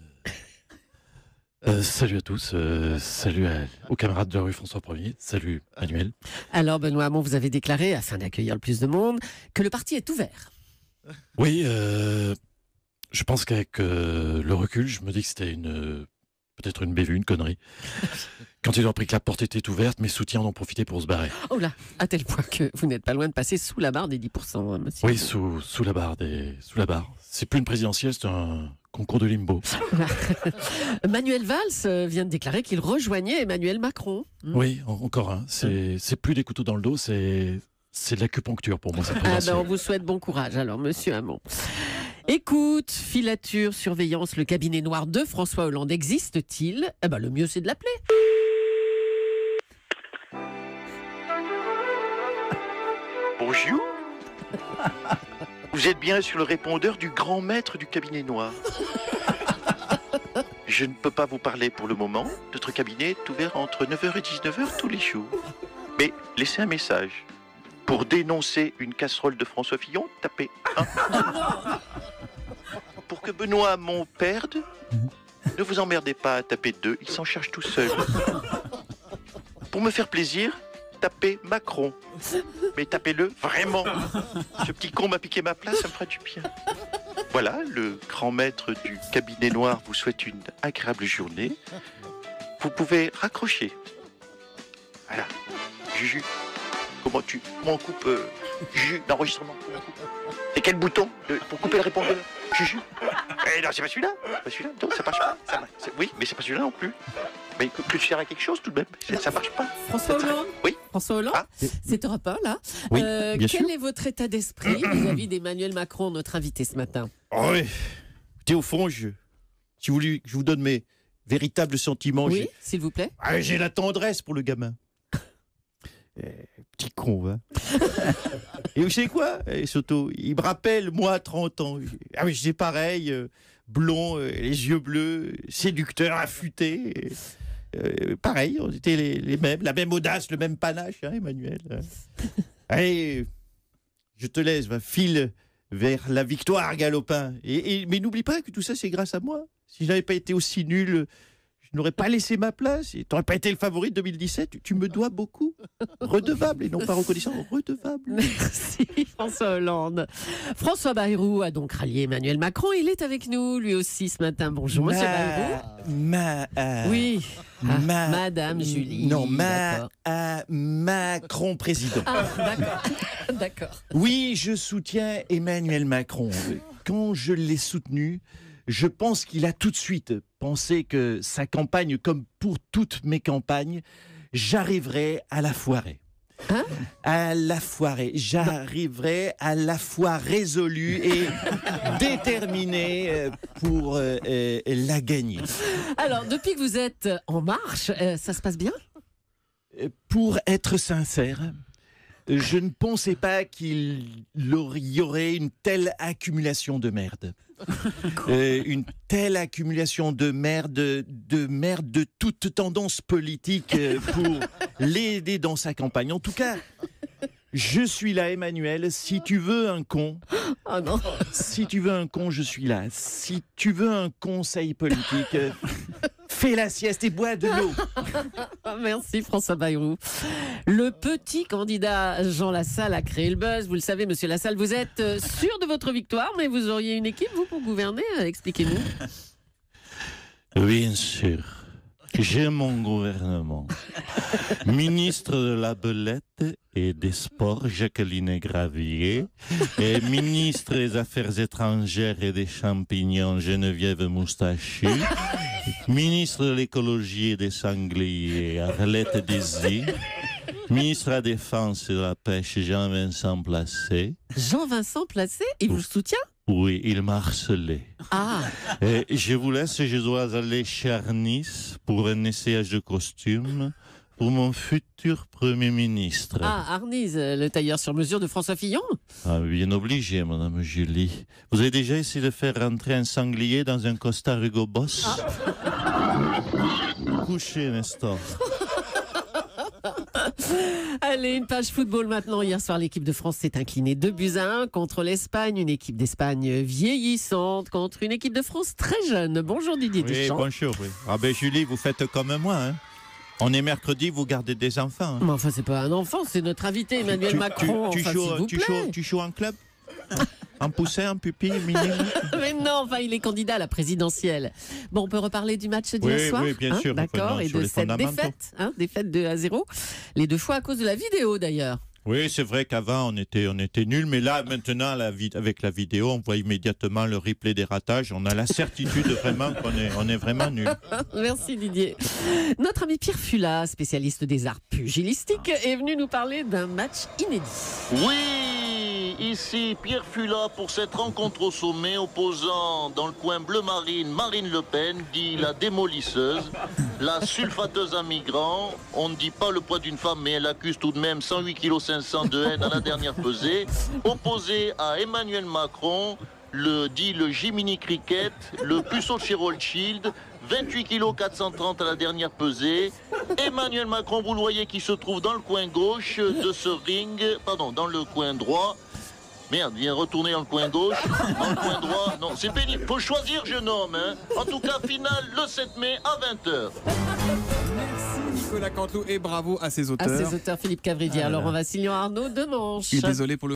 euh, salut à tous, euh, salut à- aux camarades de la rue François Ier, salut Manuel. Alors, Benoît Hamon, vous avez déclaré, afin d'accueillir le plus de monde, que le parti est ouvert. Oui, euh, je pense qu'avec euh, le recul, je me dis que c'était une euh, peut-être une bévue, une connerie. Quand ils ont appris que la porte était ouverte, mes soutiens en ont profité pour se barrer. Oh là, à tel point que vous n'êtes pas loin de passer sous la barre des dix pour cent, hein, monsieur. Oui, sous, sous la barre des sous la barre. C'est plus une présidentielle, c'est un concours de limbo. Manuel Valls euh, vient de déclarer qu'il rejoignait Emmanuel Macron. Hmm. Oui, en- encore un. C'est c'est plus des couteaux dans le dos, c'est c'est de l'acupuncture pour moi cette Ah ben, présidentielle. on vous souhaite bon courage, alors, monsieur Hamon. Écoute, filature, surveillance, le cabinet noir de François Hollande existe-t-il? Eh ben, le mieux, c'est de l'appeler. Bonjour. Vous êtes bien sur le répondeur du grand maître du cabinet noir. Je ne peux pas vous parler pour le moment. Notre cabinet est ouvert entre neuf heures et dix-neuf heures tous les jours. Mais laissez un message. Pour dénoncer une casserole de François Fillon, tapez un. Pour que Benoît Hamon perde, ne vous emmerdez pas à taper deux, il s'en charge tout seul. Pour me faire plaisir, tapez Macron. Mais tapez-le vraiment. Ce petit con m'a piqué ma place, ça me fera du bien. Voilà, le grand maître du cabinet noir vous souhaite une agréable journée. Vous pouvez raccrocher. Voilà. Juju, comment tu... Comment on coupe euh, Juju, l'enregistrement? Et quel bouton de- pour couper le répondeur? Juju. Eh non, c'est pas celui-là. C'est pas celui-là. Non, ça marche pas. Ça marche- c'est- Oui, mais c'est pas celui-là non plus. Mais que, que je sers à quelque chose tout de même. C'est- Ça marche pas. François Hollande? Oui. François Hollande? C'est Europe un, là. Oui, Euh, bien quel sûr. est votre état d'esprit vis-à-vis d'Emmanuel Macron, notre invité ce matin? Oh oui. Écoutez, au fond, je, si vous voulez que je vous donne mes véritables sentiments, Oui, j'ai- s'il vous plaît. Ah, j'ai la tendresse pour le gamin. Eh, petit con, hein. Et vous savez quoi, eh, Soto? Il me rappelle, moi, à trente ans. Ah oui, j'étais pareil, euh, blond, euh, les yeux bleus, séducteur, affûté. Euh, pareil, on était les, les mêmes, la même audace, le même panache, hein, Emmanuel. Allez, je te laisse, va, file vers la victoire, Galopin. Et, et- mais n'oublie pas que tout ça, c'est grâce à moi. Si je n'avais pas été aussi nul, je n'aurais pas laissé ma place. Et tu n'aurais pas été le favori de deux mille dix-sept. Tu, tu me dois beaucoup. Redevable et non pas reconnaissant, redevable. Merci François Hollande. François Bayrou a donc rallié Emmanuel Macron. Il est avec nous, lui aussi, ce matin. Bonjour, monsieur Bayrou. Ma, euh, Oui. Ah, ma- Madame Julie. Non, ma, D'accord. euh, Macron président. Ah, d'accord. D'accord. Oui, je soutiens Emmanuel Macron. Quand je l'ai soutenu, je pense qu'il a tout de suite pensé que sa campagne, comme pour toutes mes campagnes, j'arriverai à la foirer. Hein À la foirer. J'arriverai à la fois résolu et déterminé euh, pour euh, euh, la gagner. Alors, depuis que vous êtes en marche, euh, ça se passe bien? Pour être sincère, je ne pensais pas qu'il y aurait une telle accumulation de merde. Euh, une telle accumulation de merde, de merde de toute tendance politique euh, pour l'aider dans sa campagne. En tout cas, je suis là, Emmanuel. Si tu veux un con, oh non. si tu veux un con, je suis là. Si tu veux un conseil politique, euh, fais la sieste et bois de l'eau. Merci François Bayrou. Le petit candidat Jean Lassalle a créé le buzz. Vous le savez, monsieur Lassalle, vous êtes euh, sûr de votre victoire, mais vous auriez une équipe, vous, pour gouverner? Expliquez-nous. Oui, bien sûr. J'ai mon gouvernement. Ministre de la Belette et des Sports, Jacqueline Gravier. Et ministre des Affaires étrangères et des champignons, Geneviève Moustachu. Ministre de l'écologie et des sangliers, Arlette Désir. Ministre de la Défense et de la Pêche, Jean-Vincent Placé. Jean-Vincent Placé, il vous soutient? Oui, il m'a harcelé. Ah. Et je vous laisse, je dois aller chez Arnis pour un essayage de costume pour mon futur Premier ministre. Ah, Arnise, le tailleur sur mesure de François Fillon? Ah, bien obligé, Madame Julie. Vous avez déjà essayé de faire rentrer un sanglier dans un costard Hugo Boss? Ah. Couchez, Nestor. Allez, une page football maintenant. Hier soir, l'équipe de France s'est inclinée deux buts à un contre l'Espagne. Une équipe d'Espagne vieillissante contre une équipe de France très jeune. Bonjour Didier Oui, Deschamps. bonjour. Oui. Ah ben Julie, vous faites comme moi. Hein. On est mercredi, vous gardez des enfants. Hein. Mais enfin, c'est pas un enfant, c'est notre invité Emmanuel Tu- Macron. Tu, tu enfin, joues, s'il vous tu, plaît. joues, tu joues en club En poussin, en pupille, minime Mais non, enfin, il est candidat à la présidentielle. Bon, on peut reparler du match d'hier Oui, soir oui, bien hein, sûr, d'accord, revenons et sur de les cette fondamentaux. défaite, hein, défaite deux à zéro. Les deux fois à cause de la vidéo d'ailleurs. Oui, c'est vrai qu'avant on était, on était nuls, mais là maintenant la vid- avec la vidéo, on voit immédiatement le replay des ratages. On a la certitude vraiment qu'on est, on est vraiment nuls. Merci Didier. Notre ami Pierre Fula, spécialiste des arts pugilistiques, est venu nous parler d'un match inédit. Oui, ici Pierre Fula pour cette rencontre au sommet opposant dans le coin bleu marine Marine Le Pen, dit la démolisseuse, la sulfateuse à migrants. On ne dit pas le poids d'une femme, mais elle accuse tout de même cent huit virgule cinq kilos de haine à la dernière pesée, opposé à Emmanuel Macron, le dit le Jiminy Cricket, le puceau de chez Rothschild, vingt-huit virgule quatre cent trente kilos à la dernière pesée. Emmanuel Macron, vous le voyez, qui se trouve dans le coin gauche de ce ring, pardon, dans le coin droit. Merde, viens retourner dans le coin gauche, dans le coin droit. Non, c'est pénible. Faut choisir, jeune homme. Hein. En tout cas, finale le sept mai à vingt heures. Nicolas Canteloup et bravo à ses À auteurs. ses auteurs Philippe Cavrivière, Ah là là. Laurent Vassillion, Arnaud Demanche. Je suis désolé pour le